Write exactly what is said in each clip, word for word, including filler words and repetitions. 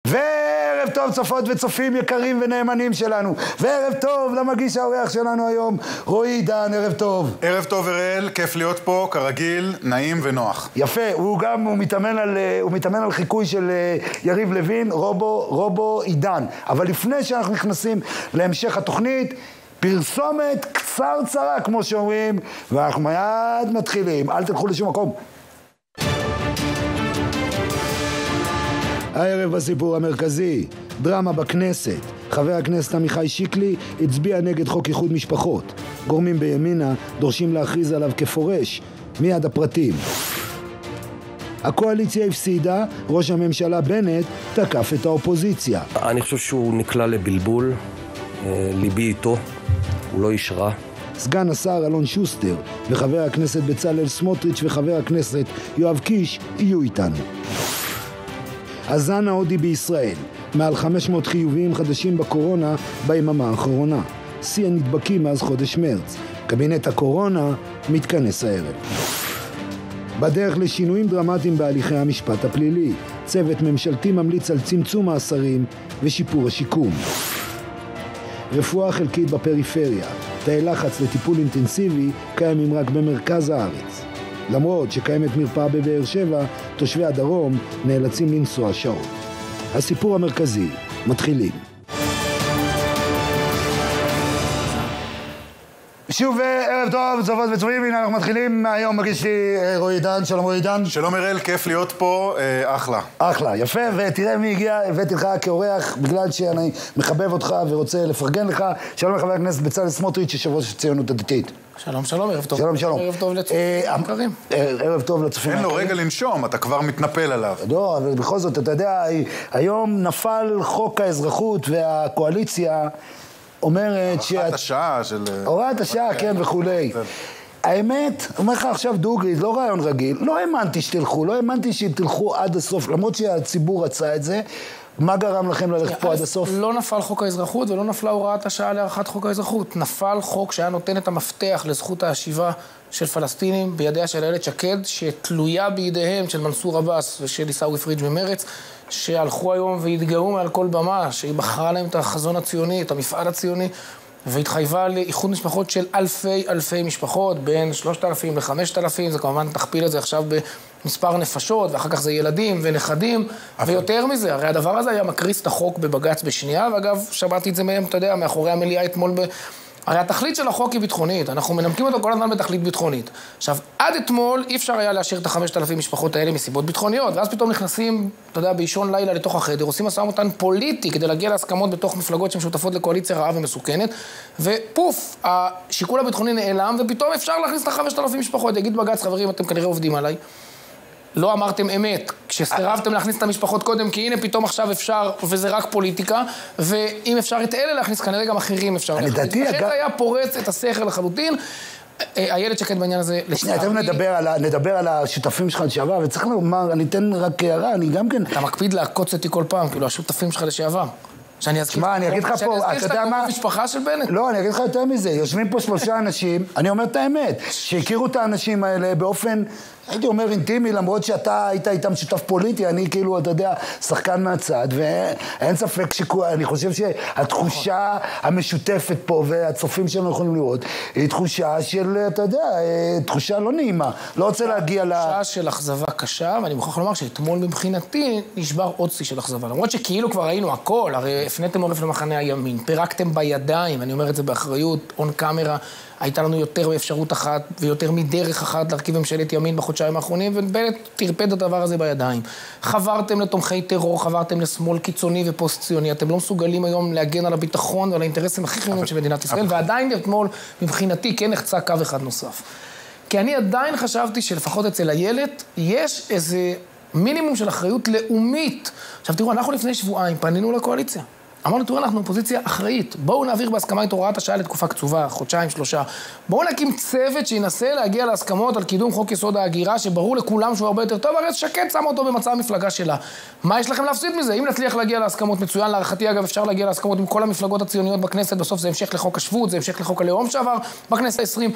וערב טוב צופות וצופים יקרים ונאמנים שלנו, וערב טוב למגיש האורח שלנו היום, רועי עידן. ערב טוב. ערב טוב אראל, כיף להיות פה, כרגיל, נעים ונוח. יפה, הוא גם, הוא מתאמן על, הוא מתאמן על חיקוי של יריב לוין, רובו, רובו עידן. אבל לפני שאנחנו נכנסים להמשך התוכנית, פרסומת קצרצרה כמו שאומרים, ואנחנו מיד מתחילים, אל תלכו לשום מקום. הערב בסיפור המרכזי, דרמה בכנסת. חבר הכנסת עמיחי שיקלי הצביע נגד חוק איחוד משפחות. גורמים בימינה דורשים להכריז עליו כפורש. מיד הפרטים. הקואליציה הפסידה, ראש הממשלה בנט תקף את האופוזיציה. אני חושב שהוא נקלע לבלבול, ליבי איתו, הוא לא איש רע. סגן השר אלון שוסטר וחבר הכנסת בצלאל סמוטריץ' וחבר הכנסת יואב קיש יהיו איתנו. הזן ההודי בישראל, מעל חמש מאות חיוביים חדשים בקורונה ביממה האחרונה. שיא הנדבקים מאז חודש מרץ. קבינט הקורונה מתכנס הערב. בדרך לשינויים דרמטיים בהליכי המשפט הפלילי. צוות ממשלתי ממליץ על צמצום מאסרים ושיפור השיקום. רפואה חלקית בפריפריה. תאי לחץ לטיפול אינטנסיבי קיימים רק במרכז הארץ. למרות שקיימת מרפאה בבאר שבע, תושבי הדרום נאלצים לנסוע שעות. הסיפור המרכזי, מתחילים. שוב ערב טוב, צופות וצופים, הנה אנחנו מתחילים מהיום. מגיש לי רועי עידן. שלום רועי עידן. שלום אראל, כיף להיות פה, אה, אחלה. אחלה, יפה, ותראה מי הגיע, הבאתי לך כאורח בגלל שאני מחבב אותך ורוצה לפרגן לך. שלום לחבר הכנסת בצלאל סמוטריץ', יושב ראש הציונות הדתית. שלום, שלום, ערב טוב. שלום, שלום. ערב טוב לצופים היקרים. ערב טוב לצופים אין לו היקרים. רגע לנשום, אתה כבר מתנפל עליו. לא, אבל בכל זאת, אתה יודע, היום נפל חוק האזרחות והקואליציה אומרת ש... הוראת השעה של... הוראת השעה, כן, וכולי. האמת, אומר לך עכשיו דוגרי, לא רעיון רגיל, לא האמנתי שתלכו, לא האמנתי שתלכו עד הסוף, למרות שהציבור רצה את זה. מה גרם לכם ללכת פה עד הסוף? לא נפל חוק האזרחות ולא נפלה הוראת השעה להארכת חוק האזרחות. נפל חוק שהיה נותן את המפתח לזכות השיבה של פלסטינים בידיה של איילת שקד, שתלויה בידיהם של מנסור עבאס ושל עיסאווי פריג' ממרץ, שהלכו היום והתגאו מעל כל במה, שהיא בחרה להם את החזון הציוני, את המפעל הציוני, והתחייבה לאיחוד משפחות של אלפי אלפי משפחות, בין שלושת אלפים לחמשת אלפים, זה כמובן תכפיל את זה עכשיו במספר נפשות, ואחר כך זה ילדים ונכדים, ויותר מזה, הרי הדבר הזה היה מקריס את החוק בבג"ץ בשנייה, ואגב, שמעתי את זה מהם, אתה יודע, מאחורי המליאה אתמול ב... הרי התכלית של החוק היא ביטחונית, אנחנו מנמקים אותו כל הזמן בתכלית ביטחונית. עכשיו, עד אתמול אי אפשר היה להשאיר את החמשת אלפים משפחות האלה מסיבות ביטחוניות, ואז פתאום נכנסים, אתה יודע, באישון לילה לתוך החדר, עושים משא ומתן פוליטי כדי להגיע להסכמות בתוך מפלגות שמשותפות לקואליציה רעה ומסוכנת, ופוף, השיקול הביטחוני נעלם, ופתאום אפשר להכניס את החמשת אלפים משפחות. יגיד בג"ץ, חברים, אתם כנראה עובדים עליי. לא אמרתם אמת, כשסרבתם להכניס את המשפחות קודם, כי הנה פתאום עכשיו אפשר, וזה רק פוליטיקה, ואם אפשר את אלה להכניס, כנראה גם אחרים אפשר להכניס. לכן היה פורץ את הסכר לחלוטין. איילת שקד בעניין הזה... שנייה, אתם נדבר על השותפים שלך לשעבר, וצריך לומר, אני אתן רק הערה, אני גם כן... אתה מקפיד לעקוץ אותי כל פעם, כאילו, השותפים שלך לשעבר. שאני אזכיר... מה, אני אגיד לך פה, אתה יודע מה? משפחה של בנט? לא, אני אגיד לך יותר מזה, יושבים פה שלושה אנשים, אני אומר את האמת, שהכירו את האנשים האלה באופן, הייתי אומר אינטימי, למרות שאתה היית איתם שותף פוליטי, אני כאילו, אתה יודע, שחקן מהצד, ואין ספק שאני חושב שהתחושה המשותפת פה, והצופים שלנו יכולים לראות, היא תחושה של, אתה יודע, תחושה לא נעימה, לא רוצה להגיע ל... תחושה של אכזבה קשה, ואני מוכרח לומר שאתמול מבחינתי נשבר עוד שיא של אכזבה, למרות שכאילו כבר ראינו הכל, הרי הפניתם עורף למחנה הימין, פירקתם בידיים, אני אומר את זה באחריות, און קאמרה, הייתה לנו יותר מאפשרות אחת ויותר מדרך אחת להרכיב ממשלת ימין בחודשיים האחרונים, ובנט תרפד את הדבר הזה בידיים. חברתם לתומכי טרור, חברתם לשמאל קיצוני ופוסט-ציוני, אתם לא מסוגלים היום להגן על הביטחון ועל האינטרסים הכי חיוניים של מדינת ישראל, ועדיין אתמול מבחינתי כן נחצה קו אחד נוסף. כי אני עדיין חשבתי שלפחות אצל הילד יש איזה מינימום של אחריות לאומית. עכשיו תראו, אנחנו לפני שבועיים פנינו לקואליציה. אמרנו, תראו, אנחנו אופוזיציה אחראית. בואו נעביר בהסכמה את הוראת השעה לתקופה קצובה, חודשיים, שלושה. בואו נקים צוות שינסה להגיע להסכמות על קידום חוק יסוד ההגירה, שברור לכולם שהוא הרבה יותר טוב, הרי שקד שם אותו במצע המפלגה שלה. מה יש לכם להפסיד מזה? אם נצליח להגיע להסכמות מצוין, להערכתי אגב אפשר להגיע להסכמות עם כל המפלגות הציוניות בכנסת, בסוף זה המשך לחוק השבות, זה המשך לחוק הלאום שעבר בכנסת העשרים.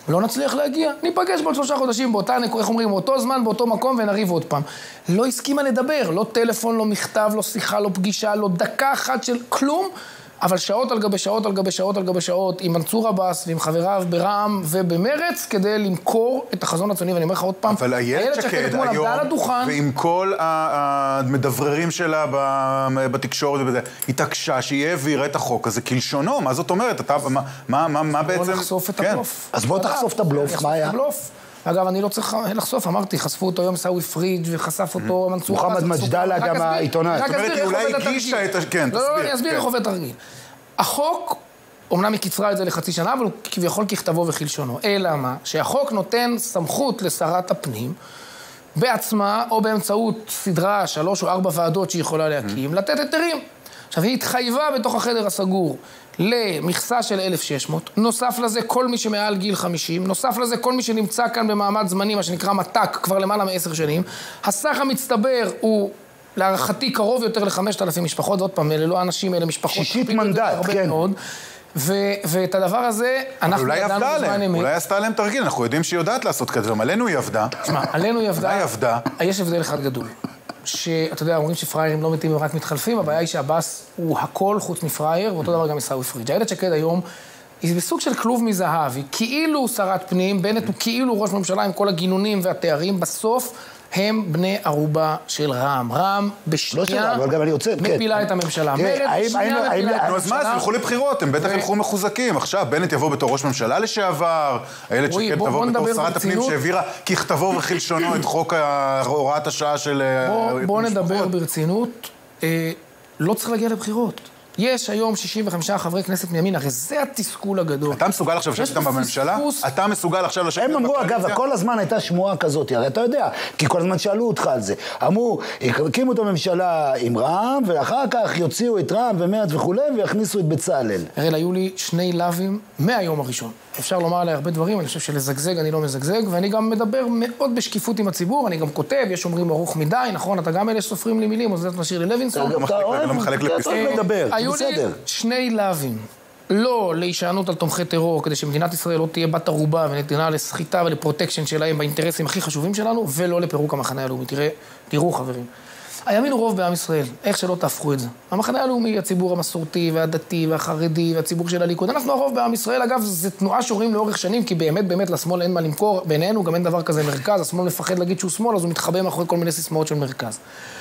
לא נצליח להגיע, ניפגש בעוד שלושה חודשים באותה, איך אומרים, באותו זמן, באותו מקום, ונריב עוד פעם. לא הסכימה לדבר, לא טלפון, לא מכתב, לא שיחה, לא פגישה, לא דקה אחת של כלום, אבל שעות על גבי שעות על גבי שעות על גבי שעות עם מנסור עבאס ועם חבריו ברע"מ ובמרץ כדי למכור את החזון הציוני, ואני אומר לך עוד פעם, אבל איילת שקד היום, ועם כל המדבררים שלה בתקשורת ובזה, התעקשה שהיא העבירה את החוק הזה כלשונו. מה זאת אומרת? אתה, מה, מה, מה בעצם? בוא נחשוף את הבלוף. אז בוא תחשוף את הבלוף, מה היה? אגב, אני לא צריך לחשוף, אמרתי, חשפו אותו היום סאווי פריג' וחשף אותו מנסור עבאס. מוחמד מג'דלה גם העיתונאי. זאת אומרת, היא אולי הגישה את... כן, תסביר. לא, אני אסביר איך עובד תרגיל. החוק, אומנם היא קיצרה את זה לחצי שנה, אבל הוא כביכול ככתבו וכלשונו. אלא מה? שהחוק נותן סמכות לשרת הפנים, בעצמה או באמצעות סדרה, שלוש או ארבע ועדות שהיא יכולה להקים, לתת היתרים. עכשיו, היא התחייבה בתוך החדר הסגור למכסה של אלף ושש מאות, נוסף לזה כל מי שמעל גיל חמישים, נוסף לזה כל מי שנמצא כאן במעמד זמני, מה שנקרא מתק, כבר למעלה מעשר שנים. הסך המצטבר הוא להערכתי קרוב יותר ל-חמשת אלפים משפחות, ועוד פעם, אלה לא אנשים, אלה משפחות. שישית מנדט, כן. מאוד. ואת הדבר הזה, אנחנו ידענו בזמן אמת. אולי עשתה להם תרגיל, אנחנו יודעים שהיא יודעת לעשות כזה, עלינו היא עבדה. תשמע, עלינו היא עבדה. היא עבדה. יש הבדל אחד גדול. שאתה יודע, אומרים שפריירים לא מתים, הם רק מתחלפים, הבעיה היא שעבאס הוא הכל חוץ מפרייר, ואותו דבר גם עיסאווי פריג'. איילת שקד היום היא בסוג של כלוב מזהב, היא כאילו שרת פנים, בנט הוא כאילו ראש ממשלה עם כל הגינונים והתארים, בסוף הם בני ערובה של רע"מ. רע"מ בשנייה מפילה את הממשלה. מרצ בשנייה מפילה את הממשלה. אז מה, אז ילכו לבחירות, הם בטח ילכו מחוזקים. עכשיו, בנט יבוא בתור ראש ממשלה לשעבר, איילת שקד תבוא בתור שרת הפנים שהעבירה ככתבו וכלשונו את חוק הוראת השעה של... בוא נדבר ברצינות, לא צריך להגיע לבחירות. יש היום שישים וחמישה חברי כנסת מימין, הרי זה התסכול הגדול. אתה מסוגל עכשיו לשבת איתם בממשלה? אתה מסוגל עכשיו לשבת איתם בקואליציה? הם אמרו, אגב, כל הזמן הייתה שמועה כזאת, הרי אתה יודע, כי כל הזמן שאלו אותך על זה. אמרו, הקימו את הממשלה עם רע"מ, ואחר כך יוציאו את רע"מ ומרצ וכו' ויכניסו את בצלאל. הרי היו לי שני לאווים מהיום הראשון. אפשר לומר עליי הרבה דברים, אני חושב שלזגזג אני לא מזגזג, ואני גם מדבר מאוד בשקיפות עם הציבור, אני גם כותב, יש אומרים ארוך מדי, נכון, אתה גם אלה שסופרים לי מילים, או זה משאיר לי לוינסון. היו לי שני לאווים, לא להישענות על תומכי טרור, כדי שמדינת ישראל לא תהיה בת ערובה ונתינה לסחיטה ולפרוטקשן שלהם באינטרסים הכי חשובים שלנו, ולא לפירוק המחנה הלאומי. תראה, תראו חברים, הימין הוא רוב בעם ישראל, איך שלא תהפכו את זה. המחנה הלאומי, הציבור המסורתי והדתי והחרדי והציבור של הליכוד, אנחנו הרוב בעם ישראל. אגב, זו תנועה שרואים לאורך שנים, כי באמת באמת לשמאל אין מה למכור, בינינו גם אין דבר כזה מרכז, השמאל מפחד להגיד שהוא שמאל, אז הוא מתחבא מאחורי כל מיני סיסמאות של מרכז.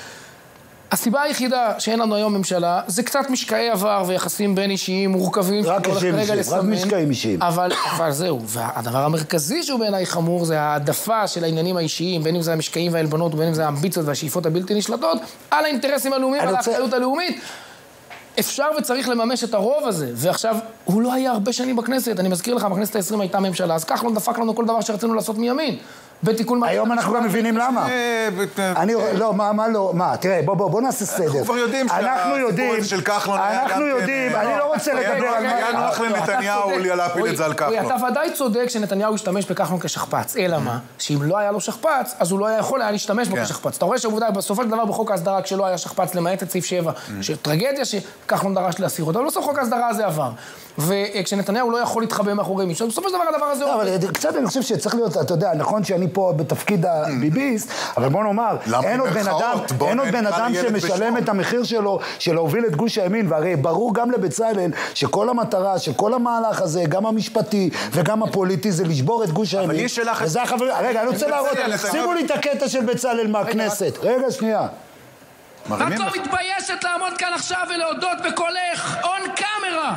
הסיבה היחידה שאין לנו היום ממשלה, זה קצת משקעי עבר ויחסים בין אישיים מורכבים. רק אישיים אישיים, רק משקעים אישיים. אבל, אבל זהו, והדבר המרכזי שהוא בעיניי חמור, זה העדפה של העניינים האישיים, בין אם זה המשקעים והעלבונות, ובין אם זה האמביציות והשאיפות הבלתי נשלטות, על האינטרסים הלאומיים, על האחריות הלאומית. אפשר וצריך לממש את הרוב הזה, ועכשיו, הוא לא היה הרבה שנים בכנסת, אני מזכיר לך, בכנסת ה-עשרים הייתה ממשלה, אז כך לא דפק לנו כל דבר שרצינו לעשות מימין. היום אנחנו גם מבינים למה. אני, לא, מה, מה לא, מה, תראה, בוא, בוא, בוא נעשה סדר. אנחנו כבר יודעים שהסיפור הזה של כחלון אנחנו יודעים, אני לא רוצה לדבר על מה... היה נוח לנתניהו להפיל את זה על כחלון. אתה ודאי צודק שנתניהו השתמש בכחלון כשכפ"ץ, אלא מה? שאם לא היה לו שכפ"ץ, אז הוא לא היה יכול היה להשתמש בו כשכפ"ץ. אתה רואה שעובדה, בסופו של דבר בחוק ההסדרה, כשלא היה שכפ"ץ, למעט את סעיף שבע, שטרגדיה שכחלון דרש להסיר אותו, אבל בסוף חוק ההסדרה הזה עבר. וכשנתניהו לא יכול להתחבא מאחורי מישהו, בסופו של דבר הדבר הזה עובר. אבל קצת אני חושב שצריך להיות, אתה יודע, נכון שאני פה בתפקיד הביביסט, אבל בוא נאמר, אין עוד בן אדם, אין עוד בן אדם שמשלם את המחיר שלו, של להוביל את גוש הימין, והרי ברור גם לבצלאל שכל המטרה, שכל המהלך הזה, גם המשפטי וגם הפוליטי, זה לשבור את גוש הימין. וזה החבר... רגע, אני רוצה להראות, שימו לי את הקטע של בצלאל מהכנסת. רגע, שנייה. את לא מתביישת לעמוד כאן עכשיו ולהודות בקולך און קאמרה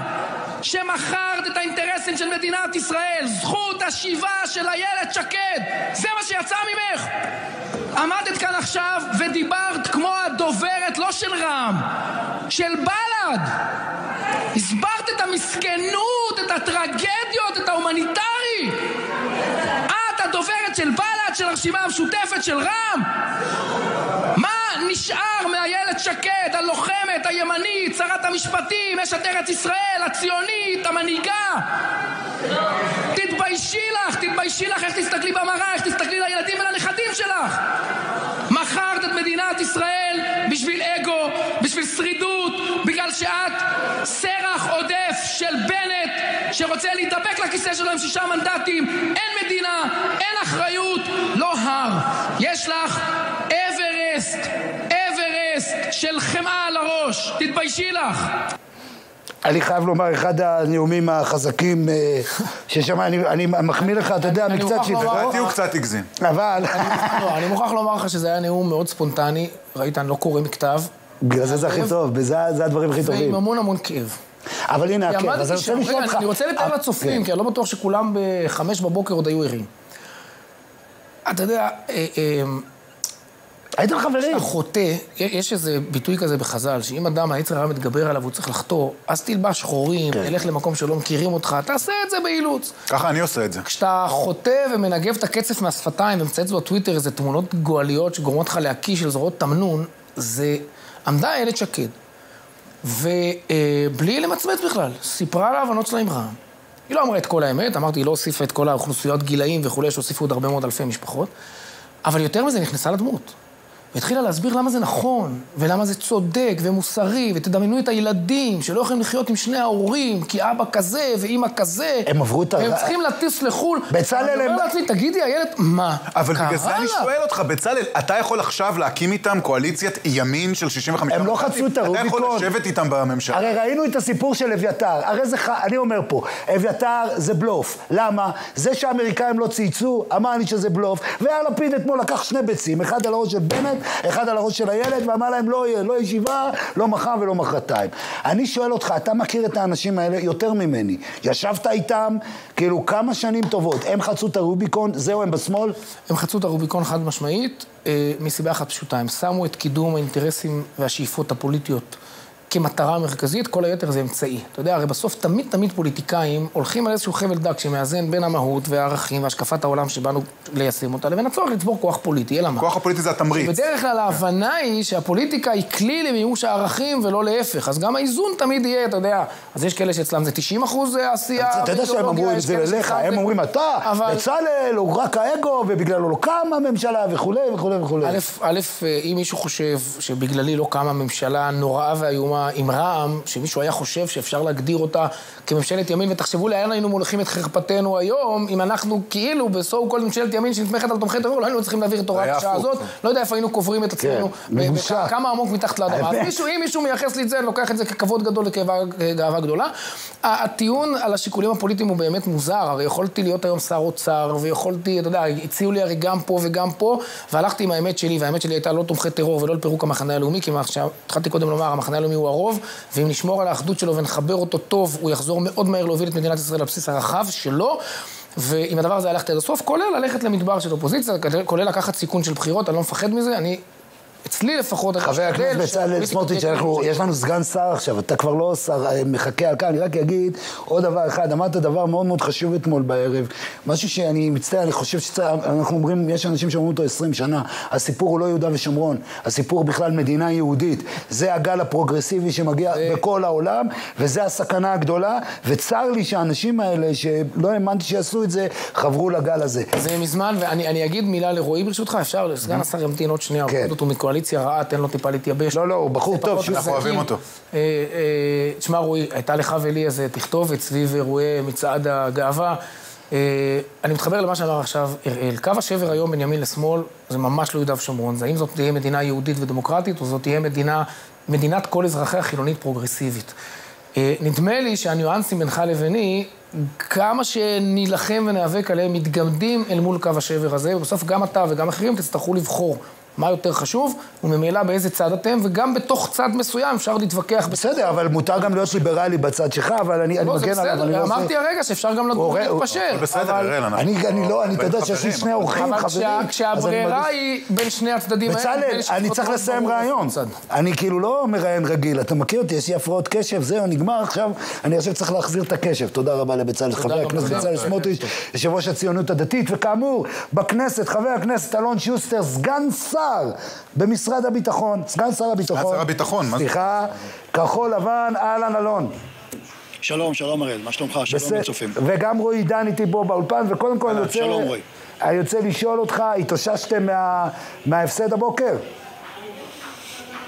שמכרת את האינטרסים של מדינת ישראל, זכות השיבה של איילת שקד, זה מה שיצא ממך. עמדת כאן עכשיו ודיברת כמו הדוברת לא של רע"מ, של בל"ד. הסברת את המסכנות, את הטרגדיות, את ההומניטרי. את הדוברת של בל"ד, של הרשימה המשותפת, של רע"מ. מה נשאר מאיילת שקד, הלוחמת, הימנית, שרת המשפטים, אשת ארץ ישראל, הציונית, המנהיגה? תתביישי לך, תתביישי לך, איך תסתכלי במראה, איך תסתכלי לילדים ולנכדים שלך. מכרת את מדינת ישראל בשביל אגו, בשביל שרידות, בגלל שאת סרח עודף של בנט, שרוצה להתדבק לכיסא שלו עם שישה מנדטים. אין מדינה, אין אחריות, לא הר. יש לך אברסט, אברסט של חמאה על הראש. תתביישי לך. אני חייב לומר, אחד הנאומים החזקים ששמע, אני מחמיא לך, אתה יודע, מקצת שבחו. לדעתי הוא קצת הגזים. אבל... אני מוכרח לומר לך שזה היה נאום מאוד ספונטני, ראית, אני לא קורא מכתב. בגלל זה זה הכי טוב, זה הדברים הכי טובים. ועם המון המון כאב. אבל הנה הכאב, אז אני רוצה לשאול אותך. אני רוצה לתאר לצופים, כי אני לא בטוח שכולם בחמש בבוקר עוד היו ערים. אתה יודע... הייתם חברים. כשאתה חוטא, יש איזה ביטוי כזה בחז"ל, שאם אדם היצר הרע מתגבר עליו והוא צריך לחטוא, אז תלבש שחורים, תלך למקום שלא מכירים אותך, תעשה את זה באילוץ. ככה אני עושה את זה. כשאתה חוטא ומנגב את הקצף מהשפתיים ומצייץ בטוויטר איזה תמונות גואליות שגורמות לך להקיש של זרועות תמנון, זה עמדה איילת שקד. ובלי למצמץ בכלל, סיפרה על ההבנות שלה עם רע"מ. היא לא אמרה את כל האמת, אמרתי, היא לא הוסיפה את כל האוכלוסיות גילאים וכולי, שהוסיפו עוד הרבה מאוד אלפי משפחות, אבל יותר מזה נכנסה לדמות. והתחילה להסביר למה זה נכון, ולמה זה צודק ומוסרי, ותדמיינו את הילדים שלא יכולים לחיות עם שני ההורים, כי אבא כזה ואמא כזה. הם עברו את ה... והם צריכים לטיס לחול. בצלאל... אני אומר לעצמי, תגידי, הילד, מה? אבל בגלל זה אני שואל אותך, בצלאל, אתה יכול עכשיו להקים איתם קואליציית ימין של שישים וחמישה? הם לא חצו את הרוביקון. אתה יכול לשבת איתם בממשלה. הרי ראינו את הסיפור של אביתר. הרי זה, אני אומר פה, אביתר זה בלוף. למה? זה שהאמריקאים לא צייצו, אמר לי שזה בלוף, ויאיר לפיד אתמול לקח שני ביצים, אחד על הראש של בנט, אחד על הראש של הילד, ואמר להם לא יהיה, לא ישיבה, לא מחר ולא מחרתיים. אני שואל אותך, אתה מכיר את האנשים האלה יותר ממני. ישבת איתם, כאילו כמה שנים טובות, הם חצו את הרוביקון, זהו, הם בשמאל? הם חצו את הרוביקון חד משמעית, אה, מסיבה אחת פשוטה. הם שמו את קידום האינטרסים והשאיפות הפוליטיות כמטרה מרכזית, כל היתר זה אמצעי. אתה יודע, הרי בסוף תמיד תמיד פוליטיקאים הולכים על איזשהו חבל דק שמאזן בין המהות והערכים והשקפת העולם שבאנו ליישם אותה, לבין הצורך לצבור כוח פוליטי, אלא מה? כוח הפוליטי זה התמריץ. בדרך כלל ההבנה היא שהפוליטיקה היא כלי למימוש הערכים ולא להפך, אז גם האיזון תמיד יהיה, אתה יודע, אז יש כאלה שאצלם זה תשעים אחוז עשייה. אתה יודע שהם אמרו את זה אליך, הם אומרים אתה, בצלאל, הוא רק האגו, ובגללו לא קמה ממשלה וכולי וכולי וכולי. א', אם מישהו חושב שבגללי לא קמה ממשלה נוראה ואיומה עם רע"מ, שמישהו היה חושב שאפשר להגדיר אותה כממשלת ימין, ותחשבו לאן היינו מולכים את חרפתנו היום, אם אנחנו כאילו בסו כל ממשלת ימין שנתמכת על תומכי טרור, לא היינו צריכים להעביר את הוראת השעה הזאת, לא יודע איפה היינו קוברים את עצמנו, כמה עמוק מתחת לאדמה. אם מישהו מייחס לי את זה, אני לוקח את זה ככבוד גדול וכגאווה גדולה. הטיעון על השיקולים הפוליטיים הוא באמת מוזר, הרי יכולתי להיות היום שר אוצר, ויכולתי, אתה יודע, הציעו לי הרי גם פה וגם פה, והלכתי עם האמת שלי, והאמת שלי הייתה לא תומכי טרור ולא לפירוק המחנה הלאומי, כי התחלתי קודם לומר, המחנה הלאומי הוא הרוב, ואם נשמור על האחדות שלו ונחבר אותו טוב, הוא יחזור מאוד מהר להוביל את מדינת ישראל לבסיס הרחב שלו, ועם הדבר הזה הלכתי עד הסוף, כולל ללכת למדבר של אופוזיציה, כולל לקחת סיכון של בחירות, אני לא מפחד מזה, אני... אצלי לפחות... חבר הכנסת בצלאל סמוטריץ', יש לנו סגן שר עכשיו, אתה כבר לא שר, מחכה על כאן, אני רק אגיד עוד דבר אחד, אמרת דבר מאוד מאוד חשוב אתמול בערב, משהו שאני מצטער, אני חושב שאנחנו אומרים, יש אנשים שאומרים אותו עשרים שנה, הסיפור הוא לא יהודה ושומרון, הסיפור בכלל מדינה יהודית, זה הגל הפרוגרסיבי שמגיע בכל העולם, וזה הסכנה הגדולה, וצר לי שהאנשים האלה, שלא האמנתי שיעשו את זה, חברו לגל הזה. זה מזמן, ואני אגיד מילה לרועי ברשותך, אפשר, סגן השר ימתין עוד שנייה, קואליציה רעה, תן לו טיפה להתייבש. לא, לא, הוא בחור טוב, אנחנו אוהבים אותו. תשמע, רועי, הייתה לך ולי איזה תכתובת סביב אירועי מצעד הגאווה. אני מתחבר למה שאמר עכשיו, אראל, קו השבר היום בין ימין לשמאל, זה ממש לא יהודה ושומרון. האם זאת תהיה מדינה יהודית ודמוקרטית, או זאת תהיה מדינה, מדינת כל אזרחיה חילונית פרוגרסיבית. נדמה לי שהניואנסים בינך לביני, כמה שנילחם ונאבק עליהם, מתגמדים אל מול קו השבר הזה, ובסוף גם אתה וגם אחרים תצטרכו לבחור מה יותר חשוב, וממילא באיזה צד אתם, וגם בתוך צד מסוים אפשר להתווכח. בסדר, אבל מותר גם להיות ליברלי בצד שלך, אבל אני מגן עליו. אמרתי הרגע שאפשר גם להתפשר. בסדר, הראל, אני לא, אני תדע שיש לי שני אורחים, חברים. אבל כשהברירה היא בין שני הצדדים האלה, בצלאל, אני צריך לסיים רעיון. אני כאילו לא מראיין רגיל, אתה מכיר אותי, יש לי הפרעות קשב, זהו, נגמר עכשיו, אני חושב שצריך להחזיר את הקשב. תודה רבה לבצלאל, חבר הכנסת בצלאל סמוטריץ', יושב ראש הציונות הדתית, וכאמור, בכנסת, חבר הכנסת אלון שוסטר, סגן שר במשרד הביטחון, סגן שר הביטחון. סגן שר הביטחון, מה זה? סליחה, כחול לבן, אהלן אלון. שלום, שלום הראל, מה שלומך? שלום לצופים. וגם רועי דן איתי פה באולפן, וקודם כל אני רוצה... שלום רועי. אני רוצה לשאול אותך, התאוששתם מההפסד הבוקר?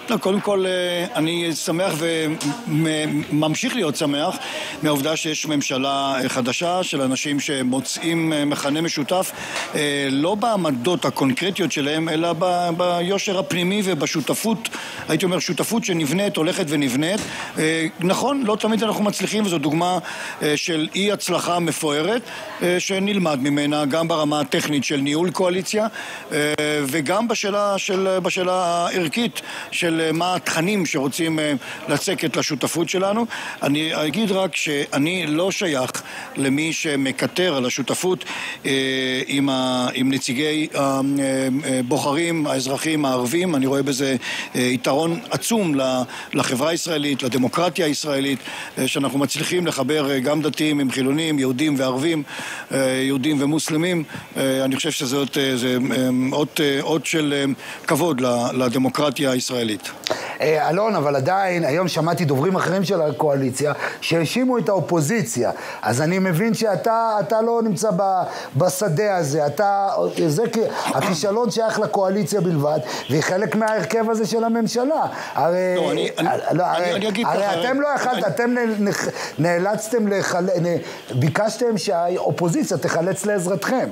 לא, קודם כל, אני שמח וממשיך להיות שמח מהעובדה שיש ממשלה חדשה של אנשים שמוצאים מכנה משותף, לא בעמדות הקונקרטיות שלהם, אלא ביושר הפנימי ובשותפות, הייתי אומר, שותפות שנבנית, הולכת ונבנית. נכון, לא תמיד אנחנו מצליחים, וזו דוגמה של אי הצלחה מפוארת, שנלמד ממנה גם ברמה הטכנית של ניהול קואליציה, וגם בשאלה, של, בשאלה הערכית של מה התכנים שרוצים לצקת לשותפות שלנו. אני אגיד רק שאני לא שייך למי שמקטר על השותפות עם, ה, עם נציגי הבוחרים, האזרחים הערבים. אני רואה בזה יתרון עצום לחברה הישראלית, לדמוקרטיה הישראלית, שאנחנו מצליחים לחבר גם דתיים עם חילונים, יהודים וערבים, יהודים ומוסלמים. אני חושב שזאת זה אות, אות של כבוד לדמוקרטיה הישראלית. אלון, אבל עדיין, היום שמעתי דוברים אחרים של הקואליציה שהאשימו את האופוזיציה. אז אני מבין שאתה אתה לא נמצא בשדה הזה. אתה, זה הכישלון שייך לקואליציה בלבד, והיא חלק מההרכב הזה של הממשלה. הרי, לא, אני, לא, אני, הרי, אני אגיד הרי ככה, אתם לא יכלת, אני... אתם נאלצתם, לחל... ביקשתם שהאופוזיציה תחלץ לעזרתכם.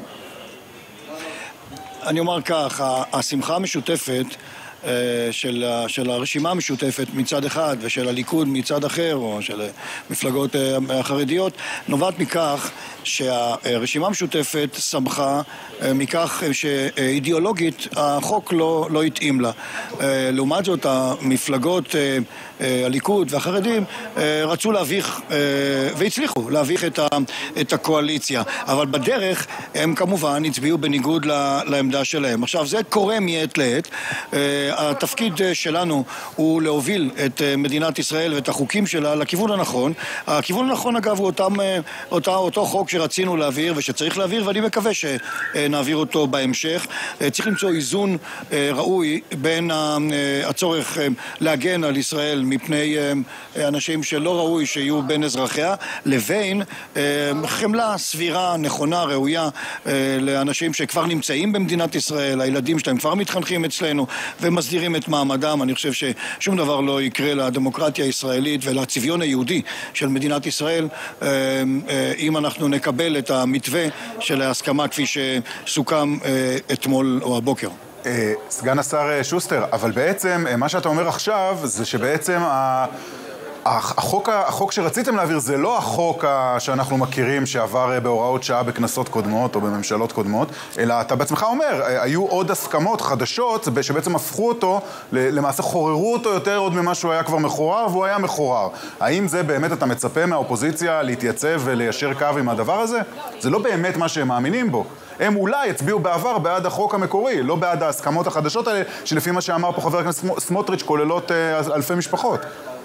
אני אומר כך, השמחה המשותפת של, של הרשימה המשותפת מצד אחד ושל הליכוד מצד אחר, או של מפלגות החרדיות, נובעת מכך שהרשימה המשותפת שמחה מכך שאידיאולוגית החוק לא, לא התאים לה. לעומת זאת, המפלגות, הליכוד והחרדים רצו להביך, והצליחו להביך את, ה, את הקואליציה. אבל בדרך הם כמובן הצביעו בניגוד לעמדה שלהם. עכשיו, זה קורה מעת לעת. התפקיד שלנו הוא להוביל את מדינת ישראל ואת החוקים שלה לכיוון הנכון. הכיוון הנכון, אגב, הוא אותם, אותה, אותו חוק שרצינו להעביר ושצריך להעביר, ואני מקווה שנעביר אותו בהמשך. צריך למצוא איזון ראוי בין הצורך להגן על ישראל מפני אנשים שלא ראוי שיהיו בין אזרחיה, לבין חמלה סבירה, נכונה, ראויה לאנשים שכבר נמצאים במדינת ישראל, הילדים שלהם כבר מתחנכים אצלנו ומסדירים את מעמדם. אני חושב ששום דבר לא יקרה לדמוקרטיה הישראלית ולצביון היהודי של מדינת ישראל אם אנחנו נקבל את המתווה של ההסכמה כפי שסוכם אתמול או הבוקר. סגן השר שוסטר, אבל בעצם מה שאתה אומר עכשיו זה שבעצם ה... החוק, החוק שרציתם להעביר זה לא החוק שאנחנו מכירים שעבר בהוראות שעה בכנסות קודמות או בממשלות קודמות, אלא אתה בעצמך אומר, היו עוד הסכמות חדשות שבעצם הפכו אותו, למעשה חוררו אותו יותר עוד ממה שהוא היה כבר מחורר, והוא היה מחורר. האם זה באמת אתה מצפה מהאופוזיציה להתייצב וליישר קו עם הדבר הזה? זה לא באמת מה שהם מאמינים בו. הם אולי הצביעו בעבר בעד החוק המקורי, לא בעד ההסכמות החדשות האלה, שלפי מה שאמר פה חבר הכנסת סמוטריץ' כוללות אלפי משפחות.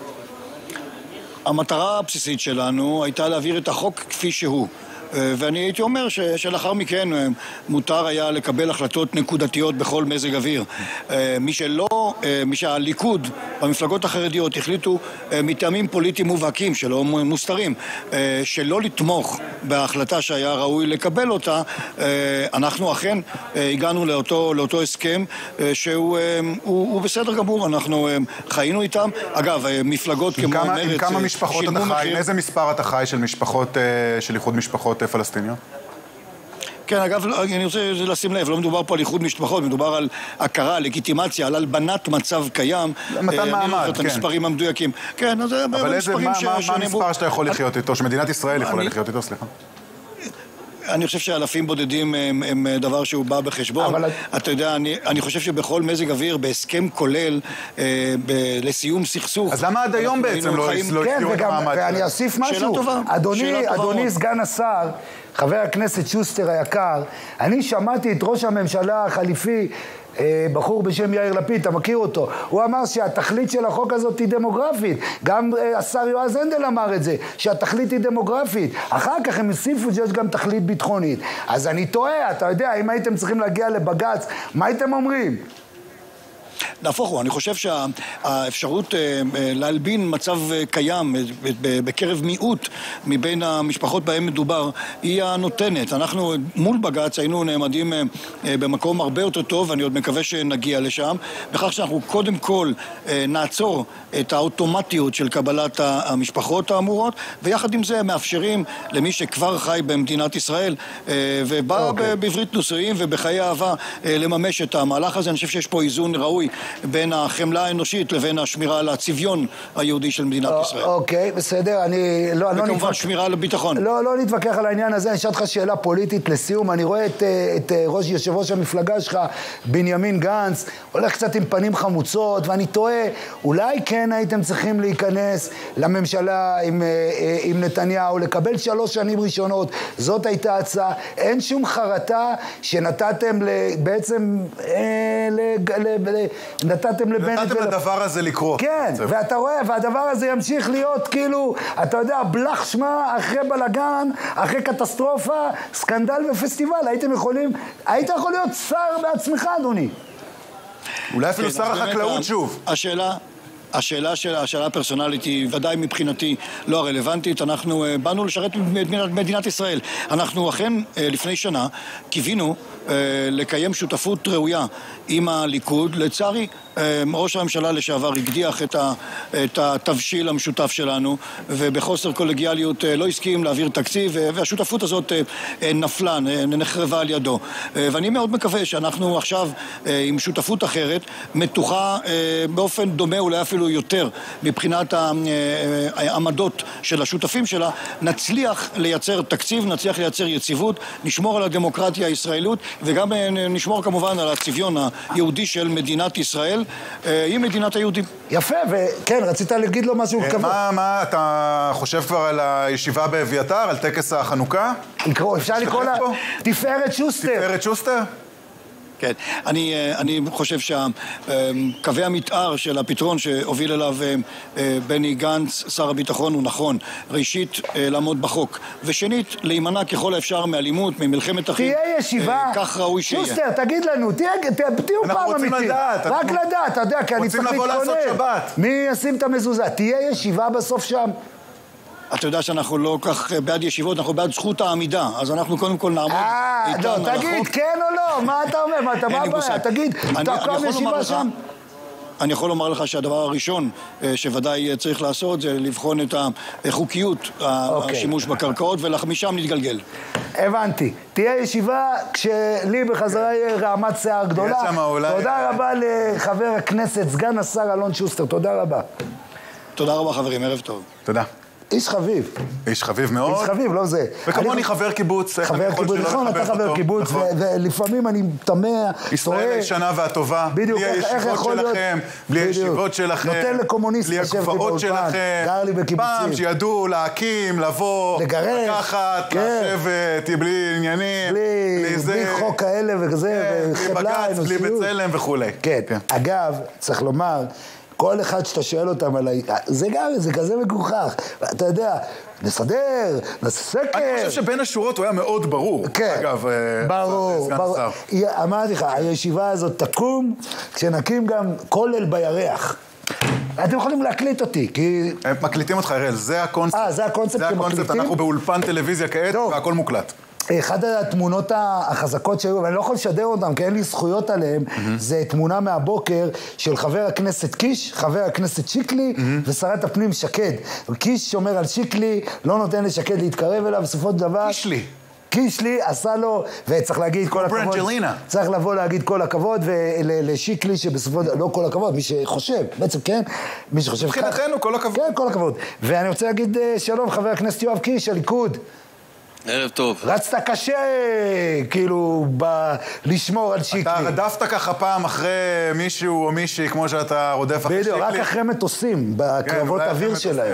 המטרה הבסיסית שלנו הייתה להעביר את החוק כפי שהוא. ואני הייתי אומר ש, שלאחר מכן מותר היה לקבל החלטות נקודתיות בכל מזג אוויר. מי שלא, מי שהליכוד במפלגות החרדיות החליטו מטעמים פוליטיים מובהקים שלא מוסתרים, שלא לתמוך בהחלטה שהיה ראוי לקבל אותה, אנחנו אכן הגענו לאותו, לאותו הסכם שהוא הוא, הוא בסדר גמור, אנחנו חיינו איתם. אגב, מפלגות כמו כמה, מרצ... עם כמה משפחות אתה חי? עם איזה מספר אתה חי של משפחות, של איחוד משפחות פלסטיניות? כן, אגב, אני רוצה לשים לב, לא מדובר פה על איחוד משפחות, מדובר על הכרה, לגיטימציה, על הלבנת מצב קיים. מתן מעמד, כן. את המספרים המדויקים. כן, אז אבל איזה, מה, ש... מה, מה המספר שאתה יכול לחיות איתו, שמדינת ישראל יכולה לחיות איתו, סליחה? אני חושב שאלפים בודדים הם, הם דבר שהוא בא בחשבון. אבל... אתה יודע, אני, אני חושב שבכל מזג אוויר, בהסכם כולל, אה, ב, לסיום סכסוך... אז למה עד היום בעצם לא הסתירו כן, את המעמד? ואני אוסיף משהו. שאלה טובה. אדוני, שאלה אדוני טובה סגן השר, חבר הכנסת שוסטר היקר, אני שמעתי את ראש הממשלה החליפי, בחור בשם יאיר לפיד, אתה מכיר אותו, הוא אמר שהתכלית של החוק הזאת היא דמוגרפית. גם השר יועז הנדל אמר את זה, שהתכלית היא דמוגרפית. אחר כך הם הוסיפו שיש גם תכלית ביטחונית. אז אני טועה, אתה יודע, אם הייתם צריכים להגיע לבג"ץ, מה הייתם אומרים? נהפוך הוא, אני חושב שהאפשרות להלבין מצב קיים בקרב מיעוט מבין המשפחות בהם מדובר, היא הנותנת. אנחנו מול בג"ץ היינו נעמדים במקום הרבה יותר טוב, ואני עוד מקווה שנגיע לשם, בכך שאנחנו קודם כל נעצור את האוטומטיות של קבלת המשפחות האמורות, ויחד עם זה מאפשרים למי שכבר חי במדינת ישראל, ובא okay. בעברית נושאים ובחיי אהבה לממש את המהלך הזה. אני חושב שיש פה איזון ראוי בין החמלה האנושית לבין השמירה על הצביון היהודי של מדינת או, ישראל. אוקיי, בסדר, אני... לא, וכמובן לא נתווכח, שמירה על הביטחון. לא, לא נתווכח על העניין הזה, אני אשאל אותך שאלה פוליטית לסיום. אני רואה את, את ראש, יושב ראש המפלגה שלך, בנימין גנץ, הולך קצת עם פנים חמוצות, ואני טועה, אולי כן הייתם צריכים להיכנס לממשלה עם, עם נתניהו, לקבל שלוש שנים ראשונות, זאת הייתה הצעה. אין שום חרטה שנתתם בעצם, נתתם לבנט... נתתם לדבר הזה לקרות. כן, ואתה רואה, והדבר הזה ימשיך להיות כאילו, אתה יודע, בלח שמה אחרי בלגן, אחרי קטסטרופה, סקנדל ופסטיבל. הייתם יכולים, היית יכול להיות שר בעצמך, אדוני. אולי אפילו שר החקלאות שוב. השאלה... השאלה של השאלה הפרסונלית היא ודאי מבחינתי לא הרלוונטית. אנחנו באנו לשרת את מדינת ישראל. אנחנו אכן לפני שנה קיווינו לקיים שותפות ראויה עם הליכוד. לצערי, ראש הממשלה לשעבר הגדיח את, ה, את התבשיל המשותף שלנו, ובחוסר קולגיאליות לא הסכים להעביר תקציב, והשותפות הזאת נפלה, נחרבה על ידו. ואני מאוד מקווה שאנחנו עכשיו עם שותפות אחרת, מתוחה באופן דומה, אולי אפילו יותר, מבחינת העמדות של השותפים שלה, נצליח לייצר תקציב, נצליח לייצר יציבות, נשמור על הדמוקרטיה הישראלית, וגם נשמור כמובן על הצביון היהודי של מדינת ישראל, היא מדינת היהודים. יפה, וכן, רצית להגיד לו משהו כבוד. מה, מה, אתה חושב כבר על הישיבה באביתר, על טקס החנוכה? אפשר לקרוא לה תפארת שוסטר. תפארת שוסטר? כן, אני, אני חושב שהקווי המתאר של הפתרון שהוביל אליו בני גנץ, שר הביטחון, הוא נכון. ראשית, לעמוד בחוק. ושנית, להימנע ככל האפשר מאלימות, ממלחמת אחים. תהיה ישיבה. כך ראוי שיהיה. שוסטר, תגיד לנו, תהיה, תהיו פעם אמיתי. אנחנו רוצים לדעת. רק לדעת, אתה יודע, כי אני צריך להתכונן. רוצים לבוא לעשות שבת. מי ישים את המזוזה? תהיה ישיבה בסוף שם. אתה יודע שאנחנו לא כך בעד ישיבות, אנחנו בעד זכות העמידה, אז אנחנו קודם כל נעמוד איתן על החוק. אה, תגיד, כן או לא? מה אתה אומר? מה אתה בא בעיה? תגיד, תקום ישיבה שם. אני יכול לומר לך שהדבר הראשון שוודאי צריך לעשות זה לבחון את החוקיות, השימוש בקרקעות, ולחמישם נתגלגל. הבנתי. תהיה ישיבה כשלי בחזרה יהיה רעמת שיער גדולה. תודה רבה לחבר הכנסת, סגן השר אלון שוסטר. תודה רבה. תודה רבה חברים, ערב טוב. תודה. איש חביב. איש חביב מאוד. איש חביב, לא זה. וכמוני חבר קיבוץ. חבר קיבוץ, נכון, אתה חבר קיבוץ, ולפעמים אני תמה, ישראל הישנה והטובה. בדיוק, איך יכול להיות? בלי הישיבות שלכם. נותן לקומוניסט בלי הכפרות שלכם. גר לי בקיבוצים. פעם שידעו להקים, לבוא, לגרש. לקחת, לשבת, בלי עניינים. בלי חוק כאלה וזה, בלי בג"ץ, בלי בצלם וכולי. כן, אגב, צריך לומר, כל אחד שאתה שואל אותם על ה... זה גם, זה כזה מגוחך. אתה יודע, נסדר, נסקר. אני חושב שבין השורות הוא היה מאוד ברור. כן, אגב, ברור. סגן ברור. שר. אמרתי לך, הישיבה הזאת תקום כשנקים גם כולל בירח. אתם יכולים להקליט אותי, כי... הם מקליטים אותך, הראל, זה הקונספט. אה, זה הקונספט שמקליטים? אנחנו באולפן טלוויזיה כעת, והכל מוקלט. אחד התמונות החזקות שהיו, ואני לא יכול לשדר אותם, כי אין לי זכויות עליהם, זה תמונה מהבוקר של חבר הכנסת קיש, חבר הכנסת שיקלי, ושרת הפנים שקד. קיש שומר על שיקלי, לא נותן לשקד להתקרב אליו, בסופו של דבר... קישלי. קישלי עשה לו, וצריך להגיד כל הכבוד. ברנג'לינה. צריך לבוא להגיד כל הכבוד, ולשיקלי שבסופו של דבר, לא כל הכבוד, מי שחושב, בעצם כן, מי שחושב... מבחינתנו, כל הכבוד. כן, כל הכבוד. ואני רוצה להגיד שלום, חבר הכנסת יואב קיש, הליכוד. ערב טוב. רצת קשה, כאילו, ב... לשמור על שיקלי. אתה רדפת ככה פעם אחרי מישהו או מישהי, כמו שאתה רודף אחרי שיקלי? בדיוק, רק אחרי מטוסים, בקרבות אוויר שלהם.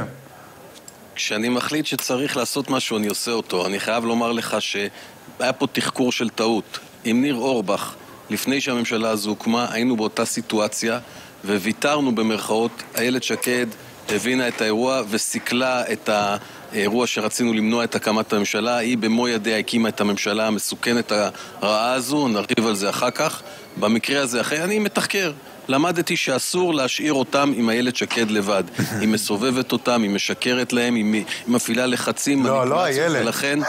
כשאני מחליט שצריך לעשות משהו, אני עושה אותו. אני חייב לומר לך שהיה פה תחקור של טעות. עם ניר אורבך, לפני שהממשלה הזו הוקמה, היינו באותה סיטואציה, וויתרנו במרכאות. איילת שקד הבינה את האירוע וסיכלה את ה... אירוע שרצינו למנוע את הקמת הממשלה, היא במו ידיה הקימה את הממשלה המסוכנת הרעה הזו, נרחיב על זה אחר כך. במקרה הזה, אחרי, אני מתחקר. למדתי שאסור להשאיר אותם עם הילד שקד לבד. היא מסובבת אותם, היא משקרת להם, היא מפעילה לחצים. לא, לא הילד. ולכן...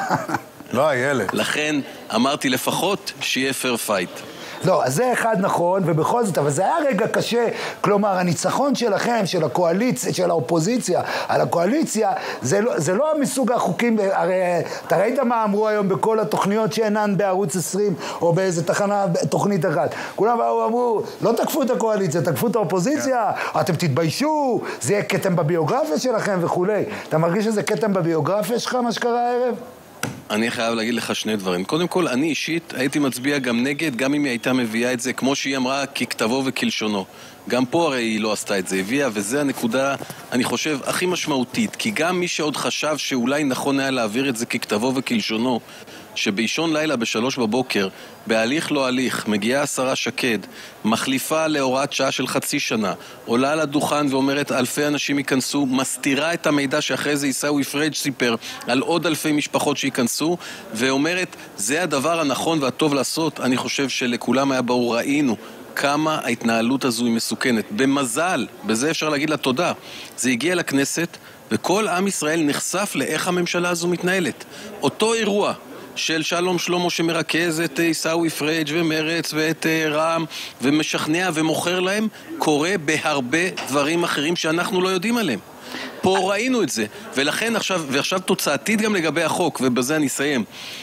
לא הילד. לכן אמרתי לפחות שיהיה פייר פייט. לא, אז זה אחד נכון, ובכל זאת, אבל זה היה רגע קשה, כלומר, הניצחון שלכם, של הקואליציה, של האופוזיציה, על הקואליציה, זה לא, זה לא מסוג החוקים, הרי אתה ראית מה אמרו היום בכל התוכניות שאינן בערוץ עשרים, או באיזה תחנה, תוכנית אחת. כולם באו, אמרו, לא תקפו את הקואליציה, תקפו את האופוזיציה, אתם תתביישו, זה יהיה קטם בביוגרפיה שלכם וכו'. אתה מרגיש שזה קטם בביוגרפיה שלך, מה שקרה הערב? אני חייב להגיד לך שני דברים. קודם כל, אני אישית הייתי מצביע גם נגד, גם אם היא הייתה מביאה את זה, כמו שהיא אמרה, ככתבו וכלשונו. גם פה הרי היא לא עשתה את זה, הביאה, וזה הנקודה, אני חושב, הכי משמעותית. כי גם מי שעוד חשב שאולי נכון היה להעביר את זה ככתבו וכלשונו, שבאישון לילה בשלוש בבוקר, בהליך לא הליך, מגיעה השרה שקד, מחליפה להוראת שעה של חצי שנה, עולה על הדוכן ואומרת אלפי אנשים ייכנסו, מסתירה את המידע שאחרי זה עיסאווי פריג' סיפר על עוד אלפי משפחות שייכנסו, ואומרת, זה הדבר הנכון והטוב לעשות. אני חושב שלכולם היה ברור, ראינו כמה ההתנהלות הזו היא מסוכנת. במזל, בזה אפשר להגיד לה תודה, זה הגיע לכנסת, וכל עם ישראל נחשף לאיך הממשלה הזו מתנהלת. אותו אירוע של שלום שלמה שמרכז את עיסאווי פריג' ומרץ ואת רע"מ ומשכנע ומוכר להם, קורה בהרבה דברים אחרים שאנחנו לא יודעים עליהם. פה ראינו את זה, ולכן עכשיו, ועכשיו תוצאתית גם לגבי החוק, ובזה אני אסיים.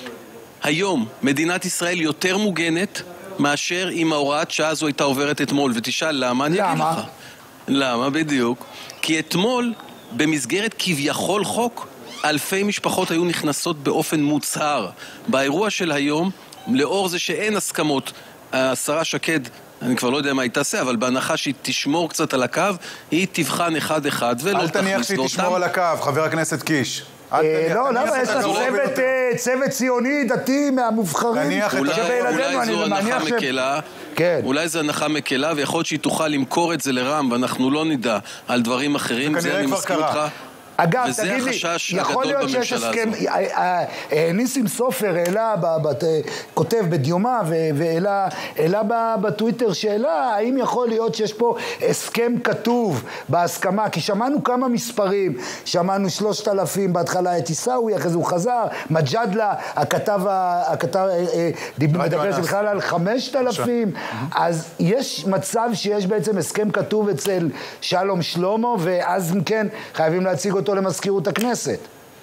היום מדינת ישראל יותר מוגנת מאשר אם ההוראת שעה הזו הייתה עוברת אתמול, ותשאל למה, אני אגיד לך. למה בדיוק? כי אתמול, במסגרת כביכול חוק, אלפי משפחות היו נכנסות באופן מוצהר. באירוע של היום, לאור זה שאין הסכמות, השרה שקד, אני כבר לא יודע מה היא תעשה, אבל בהנחה שהיא תשמור קצת על הקו, היא תבחן אחד אחד ולא תכניס באותם. אל תניח שהיא תשמור על הקו, חבר הכנסת קיש. לא, למה? יש לה צוות ציוני, דתי, מהמובחרים אולי זו הנחה מקלה, אולי זו הנחה מקלה, ויכול להיות שהיא תוכל למכור את זה לרם, ואנחנו לא נדע על דברים אחרים, זה אני מסכים אותך. אגב, תגיד לי, יכול להיות שיש הסכם, ניסים סופר העלה, כותב בדיומה והעלה בטוויטר שאלה, האם יכול להיות שיש פה הסכם כתוב בהסכמה, כי שמענו כמה מספרים, שמענו שלושת אלפים בהתחלה את עיסאווי, אחרי זה הוא חזר, מג'דלה, הכתב, הכתב מדבר שבכלל על חמשת אלפים, אז יש מצב שיש בעצם הסכם כתוב אצל שלום שלמה, ואז כן חייבים להציג אותו למזכירות הכנסת.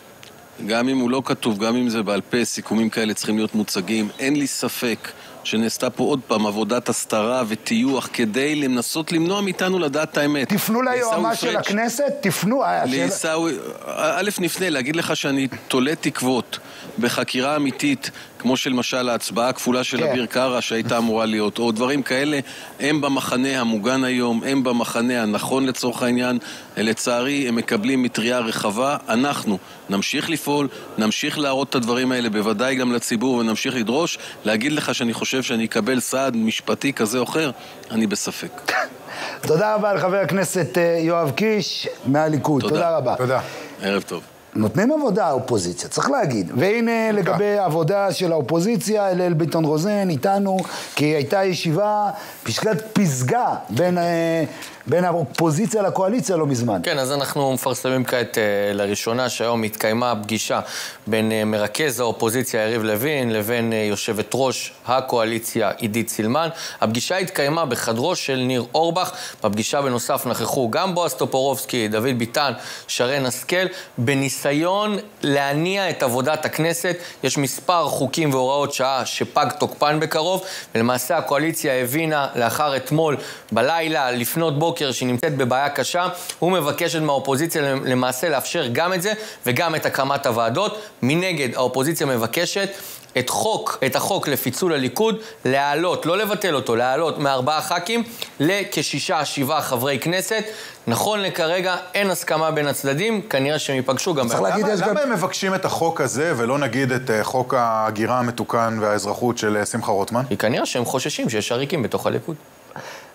גם אם הוא לא כתוב, גם אם זה בעל פה, סיכומים כאלה צריכים להיות מוצגים. אין לי ספק שנעשתה פה עוד פעם עבודת הסתרה וטיוח כדי לנסות למנוע מאיתנו לדעת את האמת. תפנו ליועמה של הכנסת, תפנו. לעיסאווי, א' נפנה, להגיד לך שאני תולה תקוות בחקירה אמיתית, כמו של משל ההצבעה הכפולה של אביר קארה שהייתה אמורה להיות, או דברים כאלה, הם במחנה המוגן היום, הם במחנה הנכון לצורך העניין, לצערי הם מקבלים מטריה רחבה, אנחנו נמשיך לפעול, נמשיך להראות את הדברים האלה, בוודאי גם לציבור, ונמשיך לדרוש, להגיד לך שאני חושב שאני אקבל סעד משפטי כזה או אחר, אני בספק. תודה רבה לחבר הכנסת יואב קיש מהליכוד, תודה רבה. תודה. ערב טוב. נותנים עבודה האופוזיציה, צריך להגיד. והנה לגבי העבודה של האופוזיציה, אליל ביטון רוזן איתנו, כי הייתה ישיבה, פסקת פסגה בין, בין האופוזיציה לקואליציה לא מזמן. כן, אז אנחנו מפרסמים כעת לראשונה שהיום התקיימה פגישה בין מרכז האופוזיציה יריב לוין לבין יושבת ראש הקואליציה עידית סילמן. הפגישה התקיימה בחדרו של ניר אורבך. בפגישה בנוסף נכחו גם בועז טופורובסקי, דוד ביטן, שרן השכל, בניסיון להניע את עבודת הכנסת. יש מספר חוקים והוראות שעה שפג תוקפן בקרוב, ולמעשה הקואליציה הבינה לאחר אתמול בלילה, לפנות בוקר, שהיא נמצאת בבעיה קשה. הוא מבקשת מהאופוזיציה למעשה לאפשר גם את זה וגם את הקמת הוועדות. מנגד, האופוזיציה מבקשת את חוק, את החוק לפיצול הליכוד, להעלות, לא לבטל אותו, להעלות מארבעה ח"כים לכשישה, שבעה חברי כנסת. נכון לכרגע אין הסכמה בין הצדדים, כנראה שהם ייפגשו גם... למה, למה הם מבקשים את החוק הזה ולא נגיד את חוק ההגירה המתוקן והאזרחות של שמחה רוטמן? כי כנראה שהם חוששים שיש עריקים בתוך הליכוד.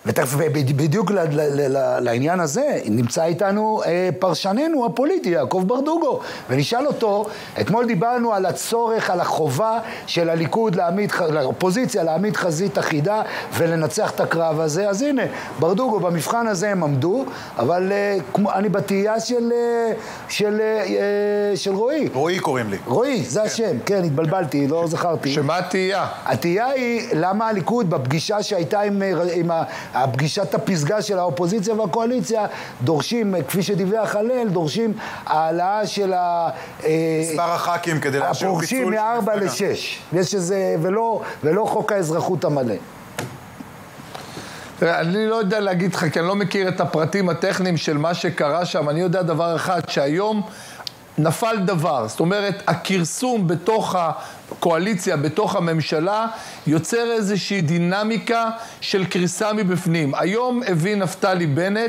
ובדיוק לעניין הזה נמצא איתנו פרשננו הפוליטי, יעקב ברדוגו, ונשאל אותו, אתמול דיברנו על הצורך, על החובה של הליכוד להעמיד, לאופוזיציה להעמיד חזית אחידה ולנצח את הקרב הזה, אז הנה, ברדוגו, במבחן הזה הם עמדו, אבל אני בתהייה של, של, של רועי. רועי קוראים לי. רועי, זה השם, כן, התבלבלתי, לא זכרתי. שמה התהייה? התהייה היא למה הליכוד בפגישה שהייתה עם, עם הפגישת הפסגה של האופוזיציה והקואליציה, דורשים, כפי שדיווח הלל, דורשים העלאה של ה... מספר הח"כים כדי לאשר פיצול. הפורשים מארבע לשש. יש איזה, ולא, ולא חוק האזרחות המלא. אני לא יודע להגיד לך, כי אני לא מכיר את הפרטים הטכניים של מה שקרה שם. אני יודע דבר אחד, שהיום נפל דבר. זאת אומרת, הכרסום בתוך הקואליציה, בתוך הממשלה, יוצר איזושהי דינמיקה של קריסה מבפנים. היום הבין נפתלי בנט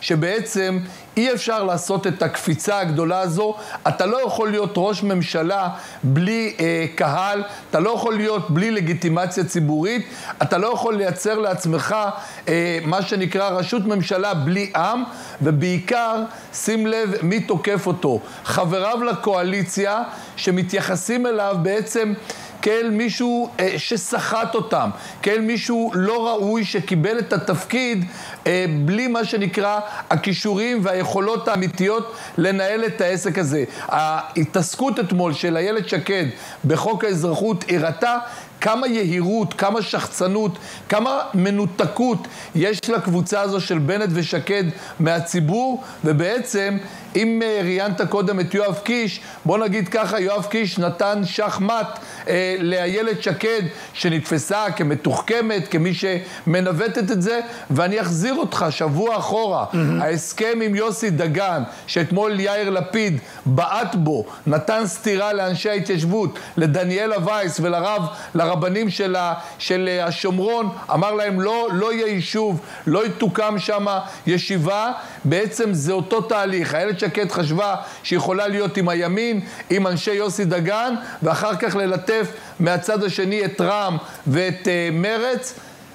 שבעצם אי אפשר לעשות את הקפיצה הגדולה הזו. אתה לא יכול להיות ראש ממשלה בלי אה, קהל, אתה לא יכול להיות בלי לגיטימציה ציבורית, אתה לא יכול לייצר לעצמך אה, מה שנקרא רשות ממשלה בלי עם, ובעיקר שים לב מי תוקף אותו. חבריו לקואליציה שמתייחסים אליו בעצם כאל מישהו אה, ששחט אותם, כאל מישהו לא ראוי שקיבל את התפקיד אה, בלי מה שנקרא הכישורים והיכולות האמיתיות לנהל את העסק הזה. ההתעסקות אתמול של איילת שקד בחוק האזרחות הראתה כמה יהירות, כמה שחצנות, כמה מנותקות יש לקבוצה הזו של בנט ושקד מהציבור, ובעצם אם ראיינת קודם את יואב קיש, בוא נגיד ככה, יואב קיש נתן שחמט אה, לאיילת שקד שנתפסה כמתוחכמת, כמי שמנווטת את זה, ואני אחזיר אותך שבוע אחורה. Mm-hmm. ההסכם עם יוסי דגן, שאתמול יאיר לפיד בעט בו, נתן סתירה לאנשי ההתיישבות, לדניאלה וייס ולרב, לרבנים של, ה, של השומרון, אמר להם לא, לא יהיה יישוב, לא יתוקם שם ישיבה, בעצם זה אותו תהליך. איילת שקד חשבה שיכולה להיות עם הימין, עם אנשי יוסי דגן, ואחר כך ללטף מהצד השני את רע"מ ואת uh, מרץ.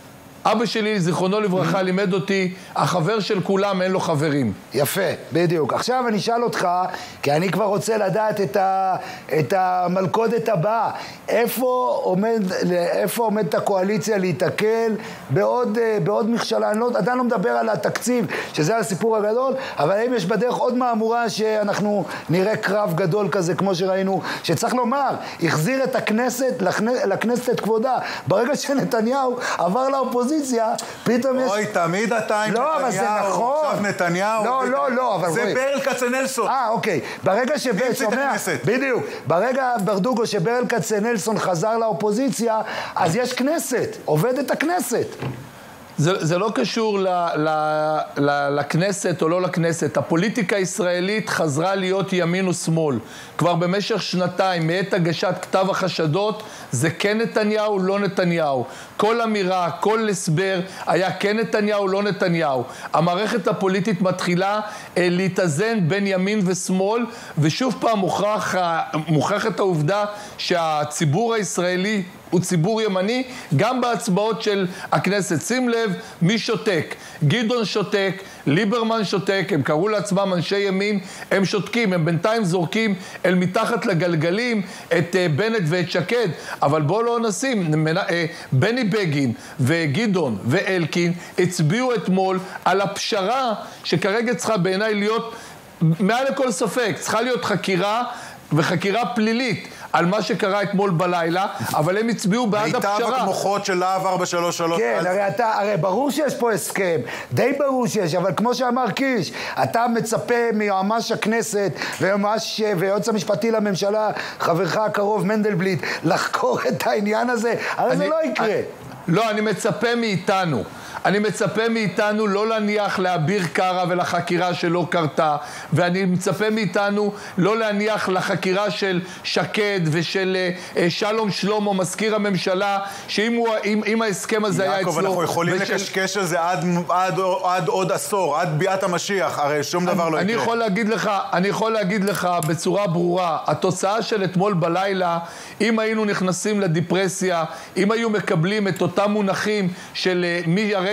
אבא שלי, זיכרונו לברכה, לימד אותי, החבר של כולם אין לו חברים. יפה, בדיוק. עכשיו אני אשאל אותך, כי אני כבר רוצה לדעת את, ה, את המלכודת הבאה. איפה עומד, איפה עומד את הקואליציה להתעכל בעוד, בעוד מכשלה? אני לא, עדיין לא מדבר על התקציב, שזה הסיפור הגדול, אבל האם יש בדרך עוד מהמורה שאנחנו נראה קרב גדול כזה, כמו שראינו, שצריך לומר, החזיר את הכנסת, לכנסת את כבודה. ברגע שנתניהו עבר לאופוזיציה, פתאום יש... אוי, תמיד אתה עם נתניהו. לא, אבל זה נכון. עכשיו נתניהו. לא, לא, לא, אבל... זה ברל כצנלסון. אה, אוקיי. ברגע שברל, שומע? בדיוק. ברגע, ברדוגו, שברל כצנלסון חזר לאופוזיציה, אז יש כנסת. עובדת הכנסת. זה, זה לא קשור ל, ל, ל, לכנסת או לא לכנסת. הפוליטיקה הישראלית חזרה להיות ימין ושמאל. כבר במשך שנתיים, מעת הגשת כתב החשדות, זה כן נתניהו, לא נתניהו. כל אמירה, כל הסבר, היה כן נתניהו, לא נתניהו. המערכת הפוליטית מתחילה אה, להתאזן בין ימין ושמאל, ושוב פעם מוכרח, מוכרחת העובדה שהציבור הישראלי הוא ציבור ימני, גם בהצבעות של הכנסת. שים לב, מי שותק? גדעון שותק, ליברמן שותק, הם קראו לעצמם אנשי ימין, הם שותקים, הם בינתיים זורקים אל מתחת לגלגלים את uh, בנט ואת שקד, אבל בואו לא נשים, uh, בני בגין וגדעון ואלקין הצביעו אתמול על הפשרה שכרגע צריכה בעיניי להיות, מעל לכל ספק, צריכה להיות חקירה וחקירה פלילית על מה שקרה אתמול בלילה, אבל הם הצביעו בעד הפשרה. מיטב הכמוחות של להב ארבע שלוש שלוש. כן, הרי אתה, הרי ברור שיש פה הסכם, די ברור שיש, אבל כמו שאמר קיש, אתה מצפה מיועמ"ש הכנסת ויועמ"ש ויועץ המשפטי לממשלה, חברך הקרוב מנדלבליט, לחקור את העניין הזה, הרי אני, זה לא יקרה. אני, לא, אני מצפה מאיתנו. אני מצפה מאיתנו לא להניח לאביר קארה ולחקירה שלא קרתה, ואני מצפה מאיתנו לא להניח לחקירה של שקד ושל שלום שלמה, מזכיר הממשלה, שאם הוא, אם, אם ההסכם הזה היה אצלו... יעקב, אנחנו יכולים ושל... לקשקש על זה עד, עד, עד עוד עשור, עד ביאת המשיח, הרי שום דבר אני, לא אני יקרה. יכול להגיד לך, אני יכול להגיד לך בצורה ברורה, התוצאה של אתמול בלילה, אם היינו נכנסים לדיפרסיה, אם היו מקבלים את אותם מונחים של מי הרגע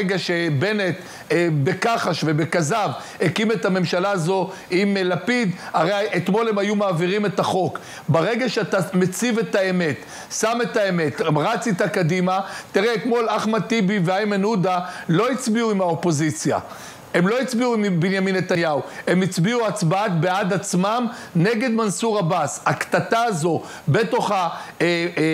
ברגע שבנט אה, בכחש ובכזב הקים את הממשלה הזו עם אה, לפיד, הרי אתמול הם היו מעבירים את החוק. ברגע שאתה מציב את האמת, שם את האמת, רץ איתה קדימה, תראה, אתמול אחמד טיבי ואיימן עודה לא הצביעו עם האופוזיציה. הם לא הצביעו עם בנימין נתניהו, הם הצביעו הצבעת בעד עצמם נגד מנסור עבאס. הקטטה הזו בתוך ה, אה, אה,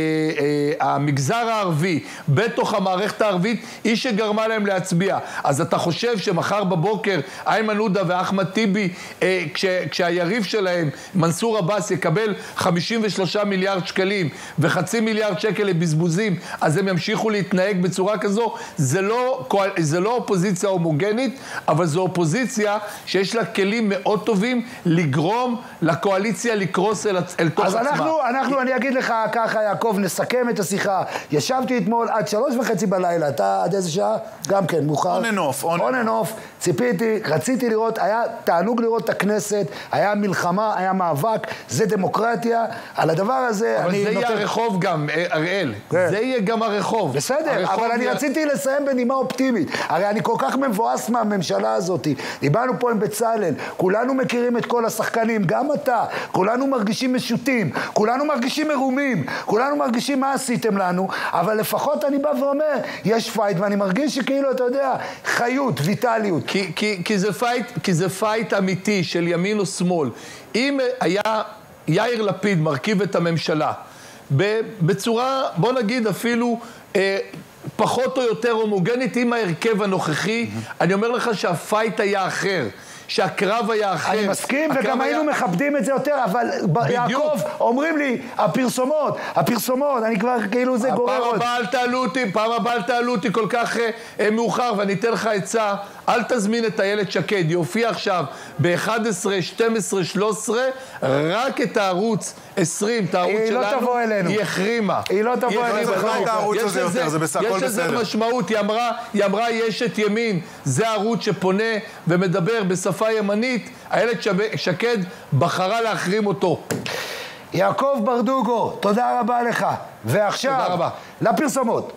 אה, המגזר הערבי, בתוך המערכת הערבית, היא שגרמה להם להצביע. אז אתה חושב שמחר בבוקר איימן עודה ואחמד טיבי, אה, כש, כשהיריב שלהם, מנסור עבאס, יקבל חמישים ושלושה מיליארד שקלים וחצי מיליארד שקל לבזבוזים, אז הם ימשיכו להתנהג בצורה כזו? זה לא, זה לא אופוזיציה הומוגנית, אבל זו אופוזיציה שיש לה כלים מאוד טובים לגרום לקואליציה לקרוס אל, אל תוך אז עצמה. אז אנחנו, אנחנו, אני אגיד לך ככה, יעקב, נסכם את השיחה. ישבתי אתמול עד שלוש וחצי בלילה, אתה עד איזה שעה? גם כן, מאוחר. On and off, on on and off. ציפיתי, רציתי לראות, היה תענוג לראות את הכנסת, היה מלחמה, היה מאבק, זה דמוקרטיה. על הדבר הזה אבל אני זה נותן... יהיה הרחוב גם, אראל. כן. זה יהיה גם הרחוב. בסדר, הרחוב אבל אני יהיה... רציתי לסיים בנימה אופטימית. הרי אני כל כך מבואס מהממשלה הזאת. דיברנו פה עם בצלאל, כולנו מכירים את כל השחקנים, גם אתה. כולנו מרגישים משוטים, כולנו מרגישים מרומים, כולנו מרגישים מה עשיתם לנו, אבל לפחות אני בא ואומר, יש פייט, ואני מרגיש שכאילו, אתה יודע, חיות, ויטליות. כי, כי, כי זה פייט, כי זה פייט אמיתי של ימין או שמאל. אם היה יאיר לפיד מרכיב את הממשלה, בצורה, בוא נגיד אפילו, אה, פחות או יותר הומוגנית עם ההרכב הנוכחי, אני אומר לך שהפייט היה אחר, שהקרב היה אחר. אני מסכים, וגם היה... היינו מכבדים את זה יותר, אבל יעקב, אומרים לי, הפרסומות, הפרסומות, אני כבר כאילו זה גורר עוד. פעם הבאה אל תעלו אותי, פעם הבאה אל תעלו אותי כל כך אה, מאוחר, ואני אתן לך עצה, אל תזמין את איילת שקד, היא הופיעה עכשיו ב-אחת עשרה, שתים עשרה, שלוש עשרה, רק את הערוץ עשרים, את הערוץ שלנו, היא לא תבוא אלינו. היא החרימה. היא לא תבוא אלינו. זה לא את הערוץ הזה יותר, זה בסך הכל בסדר. יש לזה משמעות, היא אמרה, היא אמרה, יש את ימין, זה ערוץ שפונה ומדבר בשפה ימנית, איילת שקד בחרה להחרים אותו. יעקב ברדוגו, תודה רבה לך. ועכשיו, לפרסומות.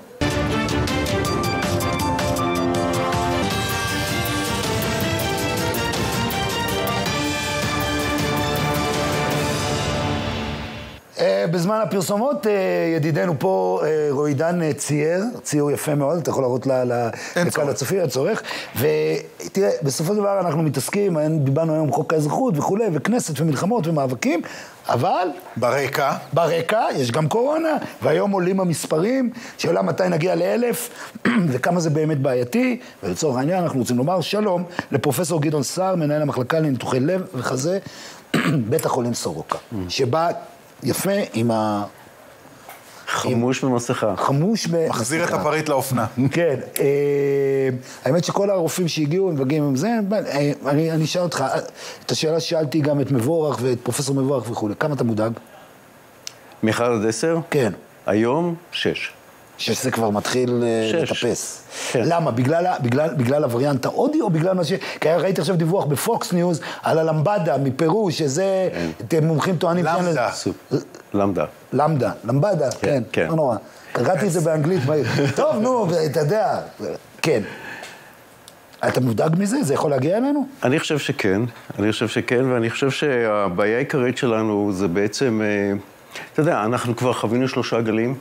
בזמן הפרסומות, ידידנו פה, רועידן צייר, ציור יפה מאוד, אתה יכול להראות לקהל הצופי, הצורך, ותראה, בסופו של דבר אנחנו מתעסקים, דיברנו היום חוק האזרחות וכו', וכנסת ומלחמות ומאבקים, אבל... ברקע. ברקע, יש גם קורונה, והיום עולים המספרים, שאלה מתי נגיע לאלף, וכמה זה באמת בעייתי, ולצורך העניין אנחנו רוצים לומר שלום לפרופסור גדעון סער, מנהל המחלקה לניתוחי לב וחזה, בית החולים סורוקה, שבא... יפה, עם ה... חמוש במסכה. חמוש במסכה. מחזיר את הפריט לאופנה. כן. האמת שכל הרופאים שהגיעו, הם מגיעים עם זה, אני אשאל אותך, את השאלה ששאלתי גם את מבורך ואת פרופסור מבורך וכו', כמה אתה מודאג? מאחד עד עשר? כן. היום, שש. שזה כבר מתחיל לטפס. כן. למה? בגלל, בגלל, בגלל הווריאנט ההודי או בגלל מה ש... כי ראיתי עכשיו דיווח בפוקס ניוז על הלמבדה מפרו, שזה... אתם מומחים טוענים... למדה. למדה. למדה. למבדה, כן. כן. לא נורא. קראתי את זה באנגלית. טוב, נו, אתה יודע. כן. אתה מודאג מזה? זה יכול להגיע אלינו? אני חושב שכן. אני חושב שכן, ואני חושב שהבעיה העיקרית שלנו זה בעצם... אתה יודע, אנחנו כבר חווינו שלושה גלים.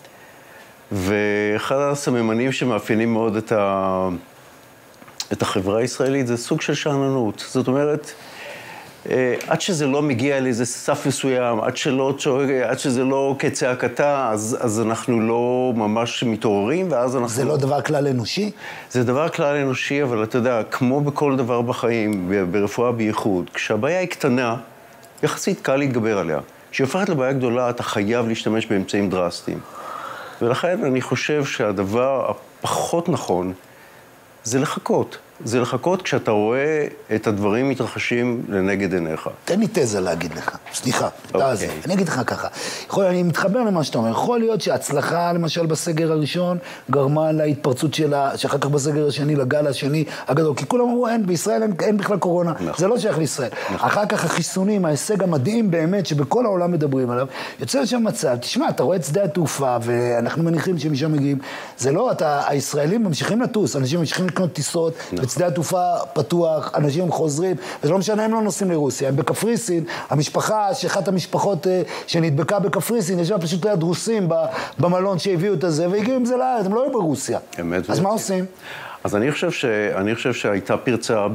ואחד הסממנים שמאפיינים מאוד את, ה... את החברה הישראלית זה סוג של שאננות. זאת אומרת, עד שזה לא מגיע לאיזה סף מסוים, עד, שלא, עד שזה לא כצעקתה, אז, אז אנחנו לא ממש מתעוררים, ואז אנחנו... זה לא דבר כלל אנושי? זה דבר כלל אנושי, אבל אתה יודע, כמו בכל דבר בחיים, ברפואה בייחוד, כשהבעיה היא קטנה, יחסית קל להתגבר עליה. כשהיא הופכת לבעיה גדולה, אתה חייב להשתמש באמצעים דרסטיים. ולכן אני חושב שהדבר הפחות נכון זה לחכות. זה לחכות כשאתה רואה את הדברים מתרחשים לנגד עיניך. תן לי תזה להגיד לך, סליחה, תעזר. אני אגיד לך ככה, יכול, אני מתחבר למה שאתה אומר, יכול להיות שההצלחה, למשל בסגר הראשון, גרמה להתפרצות שלה, שאחר כך בסגר השני, לגל השני הגדול, כי כולם אמרו, אין, בישראל אין, אין בכלל קורונה, זה לא שייך לישראל. אחר כך החיסונים, ההישג המדהים באמת, שבכל העולם מדברים עליו, יוצא שם מצב, תשמע, אתה רואה את שדה התעופה, ואנחנו מניחים שמשם מגיעים, זה לא, אתה, הישראלים ממשיכים לטוס, אנשים ממשיכים לקנות טיסות, ושדה התעופה פתוח, אנשים חוזרים, וזה לא משנה, הם לא נוסעים לרוסיה, הם בקפריסין, המשפחה, שאחת המשפחות שנדבקה בקפריסין, ישבה פשוט ליד רוסים במלון שהביאו את הזה, והגיעו עם זה לארץ, הם לא היו ברוסיה. אז מה עושים? אז אני חושב ש... אני חושב שהייתה פרצה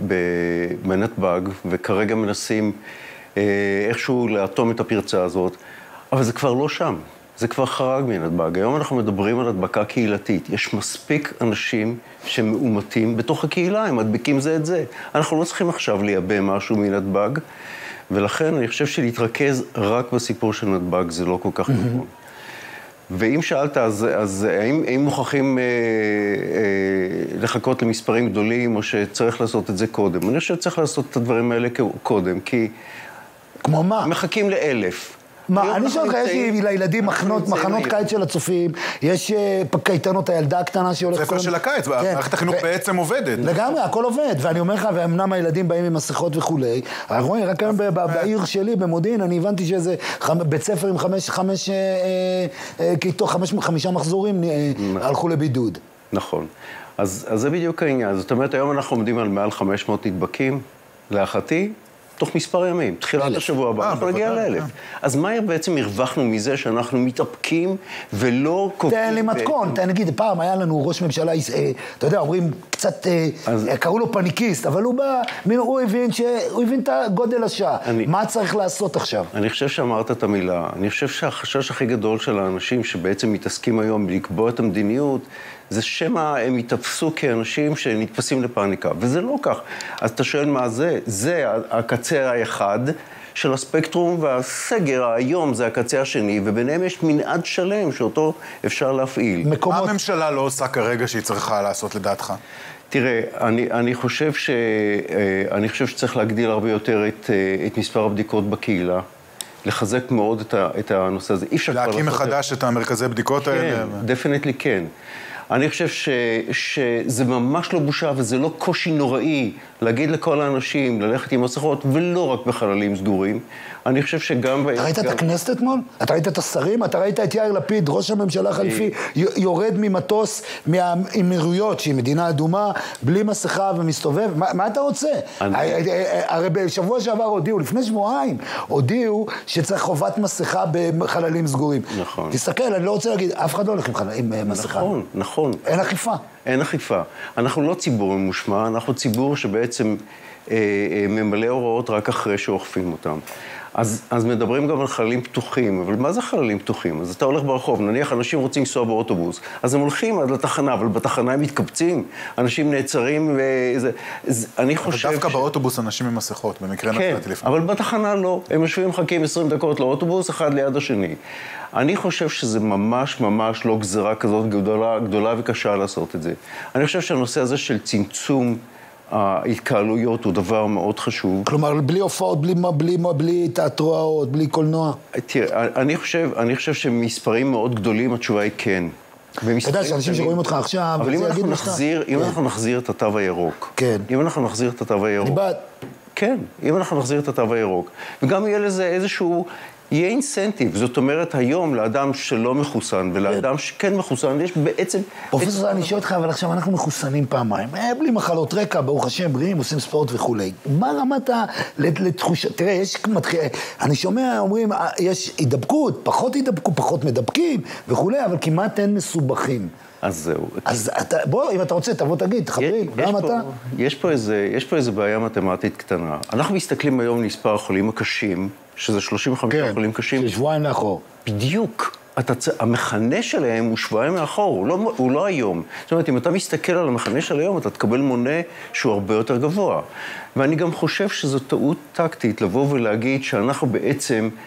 בנתב"ג, וכרגע מנסים איכשהו לאטום את הפרצה הזאת, אבל זה כבר לא שם. זה כבר חרג מנתב"ג. היום אנחנו מדברים על הדבקה קהילתית. יש מספיק אנשים שמאומתים בתוך הקהילה, הם מדביקים זה את זה. אנחנו לא צריכים עכשיו לייבא משהו מנתב"ג, ולכן אני חושב שלהתרכז רק בסיפור של נתב"ג זה לא כל כך נכון. ואם שאלת, אז, אז האם, האם מוכרחים אה, אה, לחכות למספרים גדולים, או שצריך לעשות את זה קודם? אני חושב שצריך לעשות את הדברים האלה קודם, כי... כמו מה? מחכים לאלף. מה, אני שואל לך, יש לי לילדים מחנות קיץ של הצופים, יש קייטנות הילדה הקטנה שהולכת... ספר של הקיץ, מערכת החינוך בעצם עובדת. לגמרי, הכל עובד, ואני אומר לך, ואמנם הילדים באים עם מסכות וכולי, אנחנו רואים, רק היום בעיר שלי, במודיעין, אני הבנתי שזה בית ספר עם חמש, חמש, כיתות, חמישה מחזורים הלכו לבידוד. נכון. אז זה בדיוק העניין. זאת אומרת, היום אנחנו עומדים על מעל חמש מאות נדבקים, להערכתי, תוך מספר ימים, תחילת השבוע הבא, אנחנו נגיע לאלף. אז מה בעצם הרווחנו מזה שאנחנו מתאפקים ולא קופים? תן לי מתכון, תן נגיד, פעם היה לנו ראש ממשלה, אתה יודע, אומרים קצת, קראו לו פניקיסט, אבל הוא בא, הוא הבין שהוא הבין את הגודל השעה. מה צריך לעשות עכשיו? אני חושב שאמרת את המילה, אני חושב שהחשש הכי גדול של האנשים שבעצם מתעסקים היום לקבוע את המדיניות, זה שמה הם יתפסו כאנשים שנתפסים לפאניקה, וזה לא כך. אז אתה שואל מה זה? זה הקצה האחד של הספקטרום, והסגר היום זה הקצה השני, וביניהם יש מנעד שלם שאותו אפשר להפעיל. מקומות... מה הממשלה לא עושה כרגע שהיא צריכה לעשות לדעתך? תראה, אני, אני חושב ש, אני חושב שצריך להגדיל הרבה יותר את, את מספר הבדיקות בקהילה. לחזק מאוד את, ה, את הנושא הזה. להקים מחדש את המרכזי בדיקות האלה? כן, דפנטלי כן. אני חושב ש, שזה ממש לא בושה וזה לא קושי נוראי להגיד לכל האנשים ללכת עם מסכות ולא רק בחללים סגורים. אני חושב שגם... אתה ראית את הכנסת אתמול? אתה ראית את השרים? אתה ראית את יאיר לפיד, ראש הממשלה החליפי, יורד ממטוס מהאמירויות, שהיא מדינה אדומה, בלי מסכה ומסתובב? מה אתה רוצה? הרי בשבוע שעבר הודיעו, לפני שבועיים, הודיעו שצריך חובת מסכה בחללים סגורים. נכון. תסתכל, אני לא רוצה להגיד, אף אחד לא הולך עם מסכה. נכון, נכון. אין אכיפה. אין אכיפה. אנחנו לא ציבור ממושמע, אנחנו ציבור שבעצם אה, אה, ממלא הוראות רק אחרי שאוכפים אותם. אז, אז מדברים גם על חללים פתוחים, אבל מה זה חללים פתוחים? אז אתה הולך ברחוב, נניח אנשים רוצים לנסוע באוטובוס, אז הם הולכים עד לתחנה, אבל בתחנה הם מתקבצים, אנשים נעצרים וזה... אני חושב... דווקא ש... באוטובוס אנשים עם מסכות, במקרה כן, נצאתי לפני. אבל בתחנה לא. הם יושבים מחכים עשרים דקות לאוטובוס, אחד ליד השני. אני חושב שזה ממש ממש לא גזרה כזאת גדולה, גדולה וקשה לעשות את זה. אני חושב שהנושא הזה של צמצום ההתקהלויות הוא דבר מאוד חשוב. כלומר, בלי הופעות, בלי, בלי, בלי תיאטראות, בלי קולנוע? תראה, אני חושב, אני חושב שמספרים מאוד גדולים, התשובה היא כן. אתה יודע שאנשים שרואים אותך עכשיו... אבל אם אנחנו נחזיר, אם אנחנו נחזיר את התו הירוק, כן. אם אנחנו נחזיר את התו הירוק... אני בעד. כן, אם אנחנו נחזיר את התו הירוק. וגם יהיה לזה איזשהו... יהיה אינסנטיב, זאת אומרת, היום לאדם שלא מחוסן ולאדם שכן מחוסן, יש בעצם... פרופסור, אני שואל אותך, אבל עכשיו אנחנו מחוסנים פעמיים, בלי מחלות רקע, ברוך השם, בריאים, עושים ספורט וכולי. מה רמת לתחושה? תראה, יש... אני שומע, אומרים, יש הידבקות, פחות הידבקות, פחות מדבקים וכולי, אבל כמעט אין מסובכים. אז זהו. אז אתה, בוא, אם אתה רוצה, תבוא תגיד, תחברים, גם אתה. יש פה איזה, יש פה איזה בעיה מתמטית קטנה. אנחנו מסתכלים היום על מספר החולים הקשים, שזה שלושים וחמישה חולים קשים. שבועיים לאחור. בדיוק. אתה, המחנה שלהם הוא שבועיים מאחור, הוא לא, הוא לא היום. זאת אומרת, אם אתה מסתכל על המחנה של היום, אתה תקבל מונה שהוא הרבה יותר גבוה. ואני גם חושב שזו טעות טקטית לבוא ולהגיד שאנחנו בעצם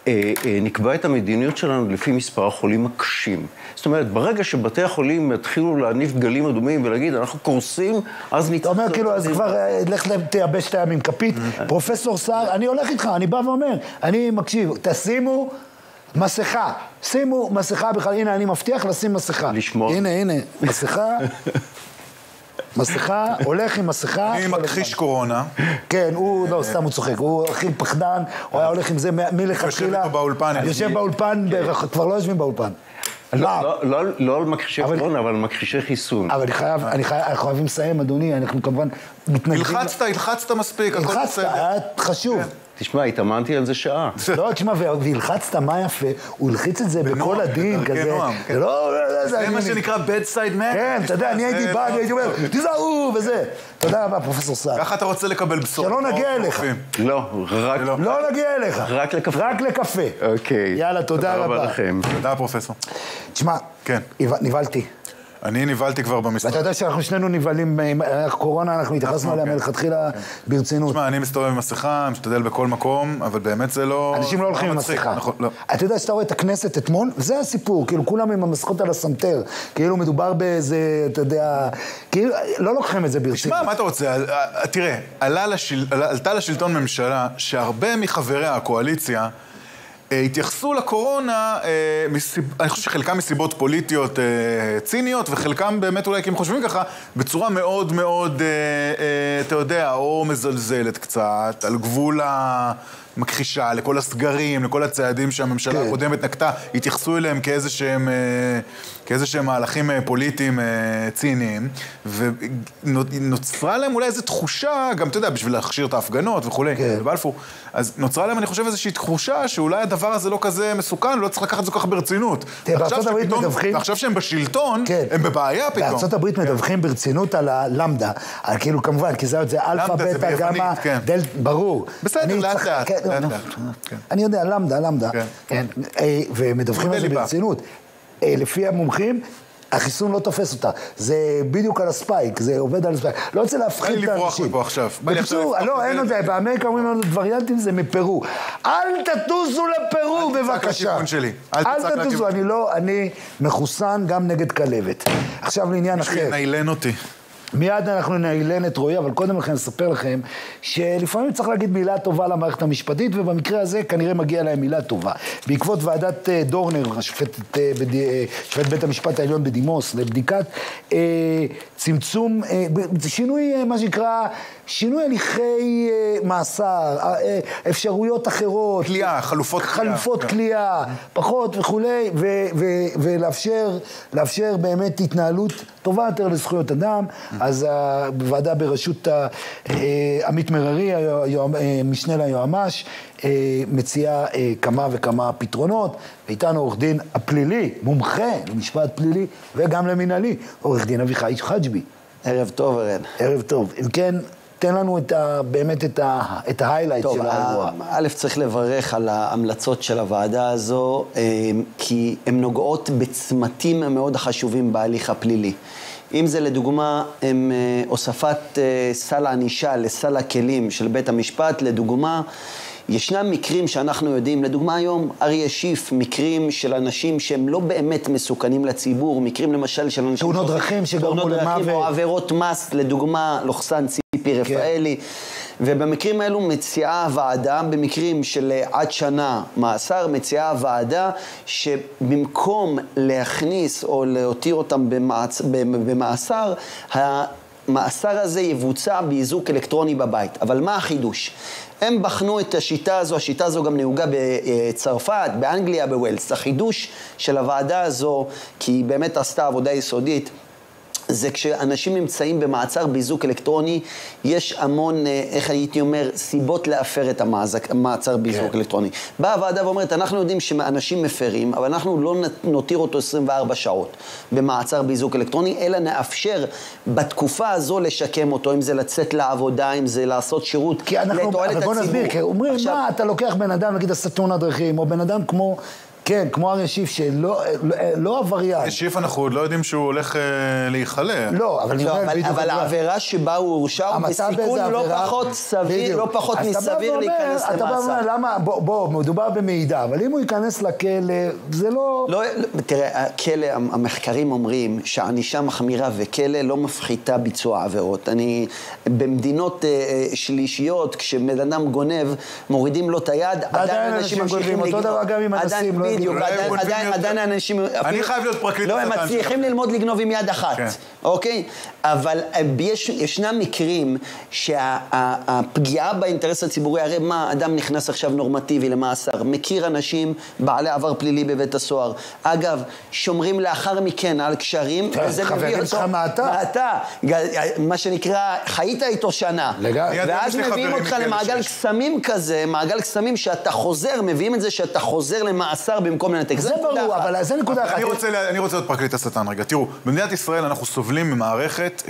נקבע את המדיניות שלנו לפי מספר החולים הקשים. זאת אומרת, ברגע שבתי החולים יתחילו להניף גלים אדומים ולהגיד, אנחנו קורסים, אז נצטרך... אתה אומר, כאילו, אז כבר לך תייבש את הימים כפית. פרופסור סער, אני הולך איתך, אני בא ואומר, אני מקשיב, תשימו מסכה, שימו מסכה בכלל, הנה, אני מבטיח לשים מסכה. לשמור. הנה, הנה, מסכה, מסכה, הולך עם מסכה. אני מכחיש קורונה. כן, הוא, לא, סתם הוא צוחק, הוא הכי פחדן, הוא היה הולך עם זה מלכתחילה. יושב איתו באולפן. יושב באולפן, כבר לא יושבים באולפן. לא על מכחישי קורונה, אבל על מכחישי חיסון. אבל אני חייב, אנחנו חייבים לסיים, אדוני, אנחנו כמובן מתנגדים. הלחצת, הלחצת מספיק, הכל בסדר. הלחצת, היה חשוב. תשמע, התאמנתי על זה שעה. לא, תשמע, והלחצת, מה יפה? הוא הלחיץ את זה בכל הדין, כזה. זה מה שנקרא bedside manner. כן, אתה יודע, אני הייתי בא, אני הייתי אומר, תיזהרו, וזה. תודה רבה, פרופסור סער. ככה אתה רוצה לקבל בשורות. שלא נגיע אליך. לא, רק... לא נגיע אליך. רק לקפה. רק לקפה. אוקיי. יאללה, תודה רבה. תודה רבה לכם. תודה, פרופסור. תשמע, נבלתי. אני נבלתי כבר במסתובב. ואתה יודע שאנחנו שנינו נבלים עם קורונה, אנחנו התייחסנו עליה מלכתחילה ברצינות. תשמע, אני מסתובב עם מסכה, משתדל בכל מקום, אבל באמת זה לא... אנשים לא הולכים עם מסכה. אתה יודע שאתה רואה את הכנסת אתמול, זה הסיפור, כאילו כולם עם המסכות על הסמטר, כאילו מדובר באיזה, אתה יודע, כאילו לא לוקחים את זה ברצינות. תשמע, מה אתה רוצה? תראה, עלתה לשלטון ממשלה שהרבה מחבריה הקואליציה התייחסו לקורונה, אני חושב שחלקם מסיבות פוליטיות ציניות, וחלקם באמת אולי כי הם חושבים ככה, בצורה מאוד מאוד, אתה יודע, או מזלזלת קצת, על גבול המכחישה, לכל הסגרים, לכל הצעדים שהממשלה הקודמת נקטה, התייחסו אליהם כאיזה שהם, כאיזה שהם מהלכים פוליטיים ציניים, ונוצרה להם אולי איזו תחושה, גם אתה יודע, בשביל להכשיר את ההפגנות וכולי, בבלפור, אז נוצרה להם, אני חושב, איזושהי תחושה שאולי הדבר הזה לא כזה מסוכן, לא צריך לקחת את זה כל כך ברצינות. ועכשיו שהם בשלטון, הם בבעיה פתאום. בארצות הברית מדווחים ברצינות על הלמדה, כאילו כמובן, כי זה אלפא, בטא, גמא, דלתא, ברור. בסדר, לאט לאט. אני יודע, למדה, למדה. ומדווחים על זה ברצינות. לפי המומחים, החיסון לא תופס אותה. זה בדיוק על הספייק, זה עובד על הספייק. לא רוצה להפחיד את האנשים. בא לי לברוח מפה עכשיו. בקיצור, לא, אין עוד, באמריקה אומרים לנו וריאנטים זה מפרו. אל תטוסו לפרו, בבקשה. אל תצעק שלי. אל תטוסו, אני לא, אני מחוסן גם נגד כלבת. עכשיו לעניין אחר. מישהו ינעילן אותי. מיד אנחנו נעילן את רועי, אבל קודם לכן נספר לכם שלפעמים צריך להגיד מילה טובה למערכת המשפטית, ובמקרה הזה כנראה מגיע להם מילה טובה. בעקבות ועדת דורנר, השופטת בית המשפט העליון בדימוס, לבדיקת צמצום, שינוי, מה שנקרא, שינוי הליכי מאסר, אפשרויות אחרות. כליאה, חלופות כליאה. חלופות כליאה, פחות וכולי, ולאפשר, לאפשר באמת התנהלות טובה יותר לזכויות אדם. אז בוועדה בראשות עמית מררי, משנה ליועמ"ש, מציעה כמה וכמה פתרונות, ואיתנו עורך דין הפלילי, מומחה למשפט פלילי וגם למנהלי, עורך דין אביחי חג'בי. ערב טוב, ארן. ערב טוב. אם כן, תן לנו את ה, באמת את ה, את ההיילייט של האירוע. א', צריך לברך על ההמלצות של הוועדה הזו, כי הן נוגעות בצמתים מאוד חשובים בהליך הפלילי. אם זה לדוגמה, הם הוספת סל הענישה לסל הכלים של בית המשפט, לדוגמה, ישנם מקרים שאנחנו יודעים, לדוגמה היום, אריה שיף, מקרים של אנשים שהם לא באמת מסוכנים לציבור, מקרים למשל של אנשים... תאונות דרכים שגרמו למוות. או עבירות מס, לדוגמה, לוחסן ציפי רפאלי. ובמקרים האלו מציעה הוועדה, במקרים של עד שנה מאסר, מציעה הוועדה שבמקום להכניס או להותיר אותם במעצ... במאסר, המאסר הזה יבוצע באיזוק אלקטרוני בבית. אבל מה החידוש? הם בחנו את השיטה הזו, השיטה הזו גם נהוגה בצרפת, באנגליה, בווילס. החידוש של הוועדה הזו, כי היא באמת עשתה עבודה יסודית, זה כשאנשים נמצאים במעצר באיזוק אלקטרוני, יש המון, איך הייתי אומר, סיבות להפר את המעצר באיזוק אלקטרוני. באה הוועדה ואומרת, אנחנו יודעים שאנשים מפרים, אבל אנחנו לא נותיר אותו עשרים וארבע שעות במעצר באיזוק אלקטרוני, אלא נאפשר בתקופה הזו לשקם אותו, אם זה לצאת לעבודה, אם זה לעשות שירות לתועלת הציבור. בוא נסביר, כי אומרים, מה, אתה לוקח בן אדם, נגיד, עשה תאונת דרכים, או בן אדם כמו... כן, כמו אריה שיף שלא לא עבריין. אריה שיף אנחנו עוד לא יודעים שהוא הולך להיחלה. לא, אבל לא, אבל, אבל העבירה שבה הוא הורשע הוא בסיכון לא פחות סביר, לא פחות מסביר להיכנס למאסר. אתה בא ואומר, למה, בוא, בוא, מדובר במידע, אבל אם הוא ייכנס לכלא, זה לא... לא, תראה, הכלא, המחקרים אומרים שהענישה מחמירה וכלא לא מפחיתה ביצוע עבירות. אני, במדינות uh, שלישיות, כשבן אדם גונב, מורידים לו את היד, עדיין אנשים ממשיכים לגנוב. אותו דבר גם עם אנסים, לא בדיוק, עדיין אנשים... אני חייב להיות פרקליט. לא, הם מצליחים ללמוד לגנוב עם יד אחת, אוקיי? אבל ישנם מקרים שהפגיעה באינטרס הציבורי, הרי מה, אדם נכנס עכשיו נורמטיבי למאסר, מכיר אנשים בעלי עבר פלילי בבית הסוהר. אגב, שומרים לאחר מכן על קשרים, וזה מביא אותו מעתה. מה שנקרא, חיית איתו שנה. ואז מביאים אותך למעגל קסמים כזה, מעגל קסמים שאתה חוזר, מביאים את זה שאתה חוזר למאסר במקום לנתק. זה ברור, אבל זה נקודה אחת. אני רוצה להיות פרקליט השטן רגע. תראו, במדינת ישראל אנחנו סובלים ממערכת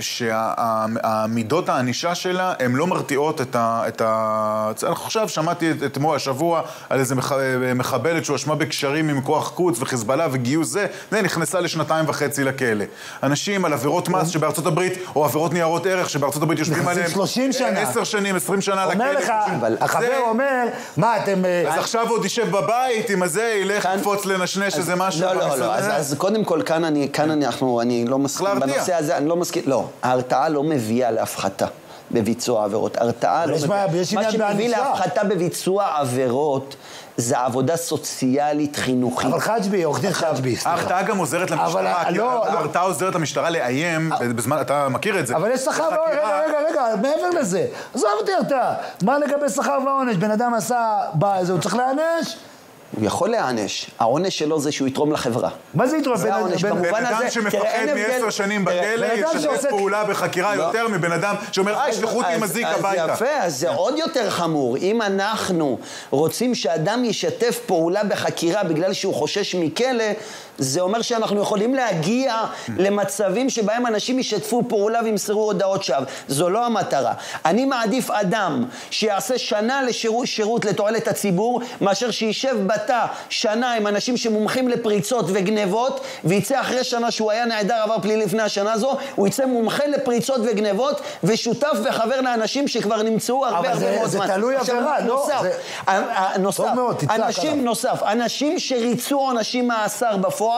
שהמידות הענישה שלה הן לא מרתיעות את ה... עכשיו שמעתי אתמול השבוע על איזה מחבלת שהואשמה בקשרים עם כוח קוץ וחיזבאללה וגיוס זה, זה נכנסה לשנתיים וחצי לכלא. אנשים על עבירות מס שבארצות הברית, או עבירות ניירות ערך שבארצות הברית יושבים עליהם שלושים שנה. עשר שנים, עשרים שנה לכלא. אומר לך, החבר אומר, מה אתם... אז עכשיו עוד יישב בבית עם הזה, ילך לקפוץ לנשנש איזה משהו. לא, לא, לא. אז קודם כל, כאן אני לא מסכים. בנושא הזה אני לא מסכים. לא, ההרתעה לא מביאה להפחתה בביצוע עבירות. הרתעה לא מביאה. מה שמביא להפחתה בביצוע עבירות זה עבודה סוציאלית חינוכית. אבל חג'בי, עורך דין חג'בי, סליחה. ההרתעה גם עוזרת למשטרה, ההרתעה עוזרת למשטרה לאיים, בזמן, אתה מכיר את זה. אבל יש שכר, רגע, רגע, רגע, מעבר לזה. עזוב אותי הרתעה. מה לגבי שכר ועונש? בן אדם עשה, הוא צריך להענש? הוא יכול להענש. העונש שלו זה שהוא יתרום לחברה. מה זה יתרום? זה העונש. בן אדם שמפחד מעשר שנים בכלא, ישתף פעולה בחקירה יותר מבן אדם שאומר, ישלחו אותי עם הזיק הביתה. אז יפה, אז זה עוד יותר חמור. אם אנחנו רוצים שאדם ישתף פעולה בחקירה בגלל שהוא חושש מכלא, זה אומר שאנחנו יכולים להגיע למצבים שבהם אנשים ישתפו פעולה וימסרו הודעות שווא. זו לא המטרה. אני מעדיף אדם שיעשה שנה לשירות לתועלת הציבור, מאשר שישב בתא שנה עם אנשים שמומחים לפריצות וגנבות, ויצא אחרי שנה שהוא היה נעדר עבר פלילי לפני השנה הזו, הוא יצא מומחה לפריצות וגנבות, ושותף וחבר לאנשים שכבר נמצאו הרבה הרבה מאוד זמן. אבל זה תלוי עבירה, לא? נוסף, אנשים נוסף, אנשים שריצו עונשים מאסר בפועל,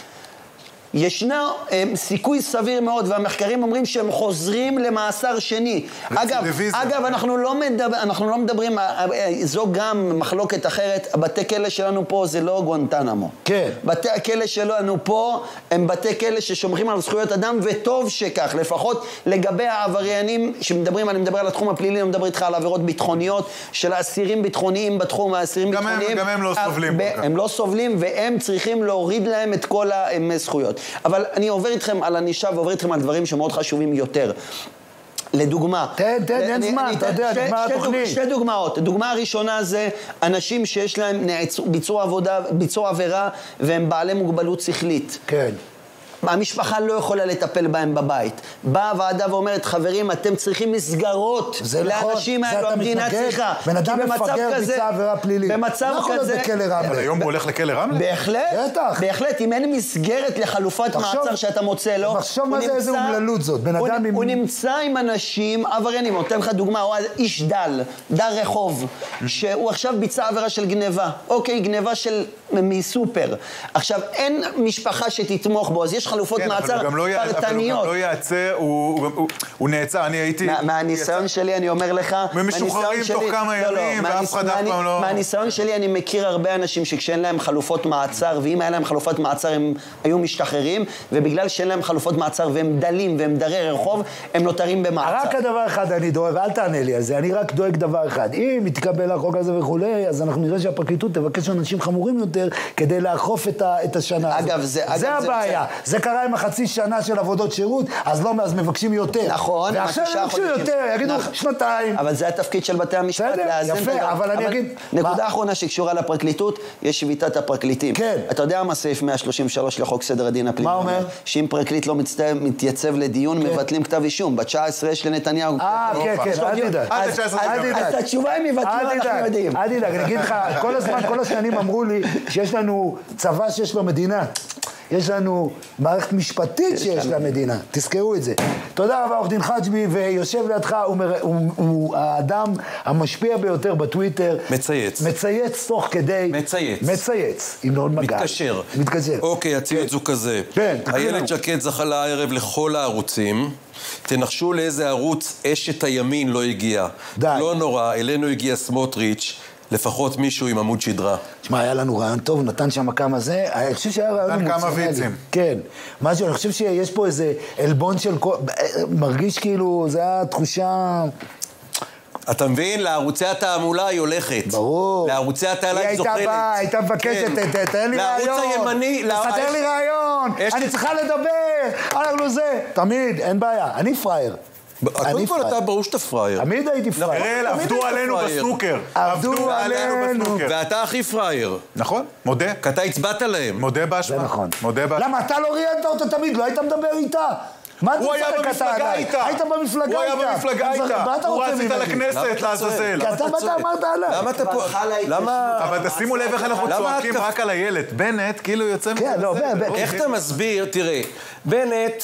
ישנה סיכוי סביר מאוד, והמחקרים אומרים שהם חוזרים למאסר שני. אגב, אגב, אנחנו לא מדבר, אנחנו לא מדברים, זו גם מחלוקת אחרת. בתי כלא שלנו פה זה לא גואנטנמו. כן. בתי הכלא שלנו פה הם בתי כלא ששומרים על זכויות אדם, וטוב שכך, לפחות לגבי העבריינים שמדברים, אני מדבר על התחום הפלילי, אני מדבר איתך על עבירות ביטחוניות של האסירים ביטחוניים בתחום, האסירים ביטחוניים. גם הם לא סובלים. הם לא סובלים, והם צריכים להוריד להם את כל הזכויות. אבל אני עובר איתכם על הנישה ועובר איתכם על דברים שמאוד חשובים יותר. לדוגמה, תן, תן, אין זמן, אתה יודע, דוגמה התוכנית. שתי דוגמאות. הדוגמה הראשונה זה אנשים שיש להם ביצוע עבודה, ביצוע עבירה, והם בעלי מוגבלות שכלית. כן. המשפחה לא יכולה לטפל בהם בבית. באה הוועדה ואומרת, חברים, אתם צריכים מסגרות לאנשים האלו, המדינה צריכה. בן אדם מפגר ביצע עבירה פלילית. במצב כזה... אבל היום הוא הולך לכלא רמלה? בהחלט, בהחלט. אם אין מסגרת לחלופת מעצר שאתה מוצא לו, תחשוב מה זה איזה אומללות זאת. הוא נמצא עם אנשים עבריינים. אני אתן לך דוגמה, הוא איש דל, דל רחוב, שהוא עכשיו ביצע עבירה של גניבה. אוקיי, גניבה של מסופר. עכשיו, אין משפחה שתתמוך בו, אז יש חלופות מעצר פרטניות. אבל הוא גם לא יעצר, הוא נעצר, אני הייתי... מהניסיון שלי אני אומר לך... ומשוחררים תוך כמה ימים, ואף אחד אף פעם לא... מהניסיון שלי אני מכיר הרבה אנשים שכשאין להם חלופות מעצר, ואם היה להם חלופות מעצר הם היו משתחררים, ובגלל שאין להם חלופות מעצר והם דלים והם דרי רחוב, הם נותרים במעצר. רק הדבר אחד אני דואג, ואל תענה לי על זה, אני רק דואג דבר אחד. אם יתקבל החוק הזה וכולי, אז אנחנו נראה שהפרקליטות תבקש אנשים חמורים יותר כדי לאכוף את השנה. אגב, זה... זה הבעיה. זה זה קרה עם החצי שנה של עבודות שירות, אז לא, אז מבקשים יותר. נכון. ועכשיו יבקשו יותר, יגידו שנתיים. אבל זה התפקיד של בתי המשפט, לאזן. יפה, אבל אני אגיד... נקודה אחרונה שקשורה לפרקליטות, יש שביתת הפרקליטים. כן. אתה יודע מה סעיף מאה שלושים ושלוש לחוק סדר הדין הפלילי? מה אומר? שאם פרקליט לא מתייצב לדיון, מבטלים כתב אישום. ב-תשע עשרה יש לנתניהו... אה, כן, כן, אל תדאג. אז התשובה הם יבטלו, אנחנו יודעים. אל תדאג, אני אגיד לך, כל הזמן, כל השנים אמרו לי שיש לנו צבא שיש לו מדינה. יש לנו מערכת משפטית שיש לה מדינה, תזכרו את זה. תודה רבה, עורך דין חג'בי, ויושב לידך, הוא, הוא, הוא האדם המשפיע ביותר בטוויטר. מצייץ. מצייץ תוך כדי... מצייץ. מצייץ, עם נאות מגל. מתקשר. מתקשר. אוקיי, הציוץ הוא כזה. כן, איילת שקד זכה לערב לכל הערוצים. תנחשו לאיזה ערוץ אשת הימין לא הגיע. די. לא נורא, אלינו הגיע סמוטריץ', לפחות מישהו עם עמוד שדרה. תשמע, היה לנו רעיון טוב, נתן שם כמה זה, אני חושב שהיה רעיון נתן כמה ויצים. כן, משהו, אני חושב שיש פה איזה אלבון של כל... מרגיש כאילו, זה היה תחושה... אתה מבין? לערוצי התעמולה היא הולכת. ברור. לערוצי התעלה היא זוחלת. היא הייתה באה, הייתה מבקשת, תן לי רעיון. לערוץ הימני... תסדר לי רעיון, אני צריכה לדבר, אנחנו זה. תמיד, אין בעיה, אני פרייר. קודם כל אתה ברור שאתה פרייר. תמיד הייתי פרייר. אראל, עבדו עלינו בסנוקר. עבדו עלינו. ואתה הכי פרייר. נכון, מודה. כי אתה הצבעת להם. מודה באשמה. זה נכון. מודה באשמה. למה, אתה לא ראיינת אותה תמיד, לא היית מדבר איתה? הוא היה במפלגה איתה. היית במפלגה איתה. הוא היה במפלגה איתה. הוא רץ איתה לכנסת, לעזאזל. כי אתה באת אמרת עליי. למה אתה פה? למה? אבל תשימו לב איך אנחנו צועקים רק על הילד. בנט, כאילו יוצא... כן, לא, בנט. איך אתה מסביר, תראה, בנט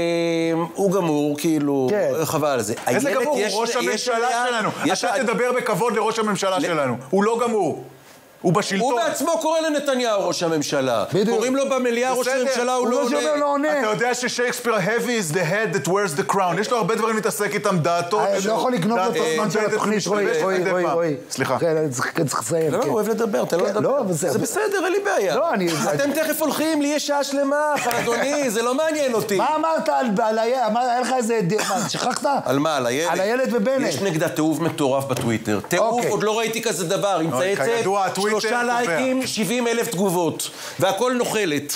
הוא גמור, כאילו, חבל על זה. איזה גמור? הוא ראש הממשלה שלנו. אתה תדבר בכבוד לראש הממשלה שלנו. הוא לא גמור. הוא בשלטון. הוא בעצמו קורא לנתניהו ראש הממשלה. קוראים לו במליאה ראש הממשלה, הוא לא עונה. אתה יודע ששייקספיר, heavy is the head that wears the crown. יש לו הרבה דברים להתעסק איתם, דעתו... אני לא יכול לגנוב את הזמן של התוכנית, רואי, רואי, רואי, רואי. סליחה. צריך לסיים. לא, הוא אוהב לדבר, אתה לא לדבר. זה בסדר, אין לי בעיה. אתם תכף הולכים, לי יש שעה שלמה, אדוני, זה לא מעניין אותי. מה אמרת על הילד? היה לך איזה... שכחת? על מה, על הילד? על הילד ובנט. יש נגדה תיעוב מטורף בטוויטר. תיעוב, עוד לא ראיתי כזה דבר. עם צייצת, שלושה לייקים, שבעים אלף תגובות. והכל נוחלת.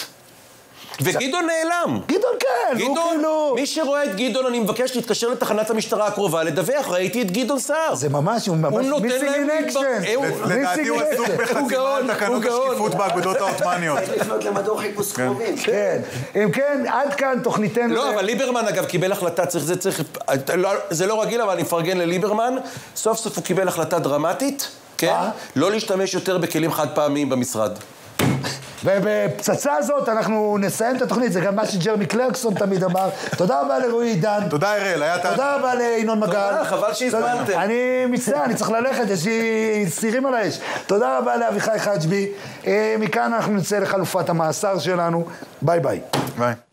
וגדעון נעלם. גדעון כן, הוא כאילו... מי שרואה את גדעון, אני מבקש להתקשר לתחנת המשטרה הקרובה, לדווח, ראיתי את גדעון סער. זה ממש, הוא ממש מיסינג אין אקשן. לדעתי הוא עסוק בחתימה על תקנות השקיפות באגודות העות'מאניות. צריך לפנות למדור חיפוש קרובים. כן. אם כן, עד כאן תוכניתנו... לא, אבל ליברמן אגב קיבל החלטה, צריך, זה צריך... זה לא רגיל, אבל אני מפרגן לליברמן. סוף סוף הוא קיבל החלטה דרמטית, כן? לא להשתמש יותר בכלים חד פעמיים במשרד. ובפצצה הזאת אנחנו נסיים את התוכנית, זה גם מה שג'רמי קלרקסון תמיד אמר. תודה רבה לרועי עידן. תודה אראל, היה תעד. תודה רבה לינון מגל. תודה, חבל שהזמנתם. אני מצטער, אני צריך ללכת, יש לי סירים על האש. תודה רבה לאביחי חג'בי. מכאן אנחנו נצא לחלופת המאסר שלנו. ביי ביי. ביי.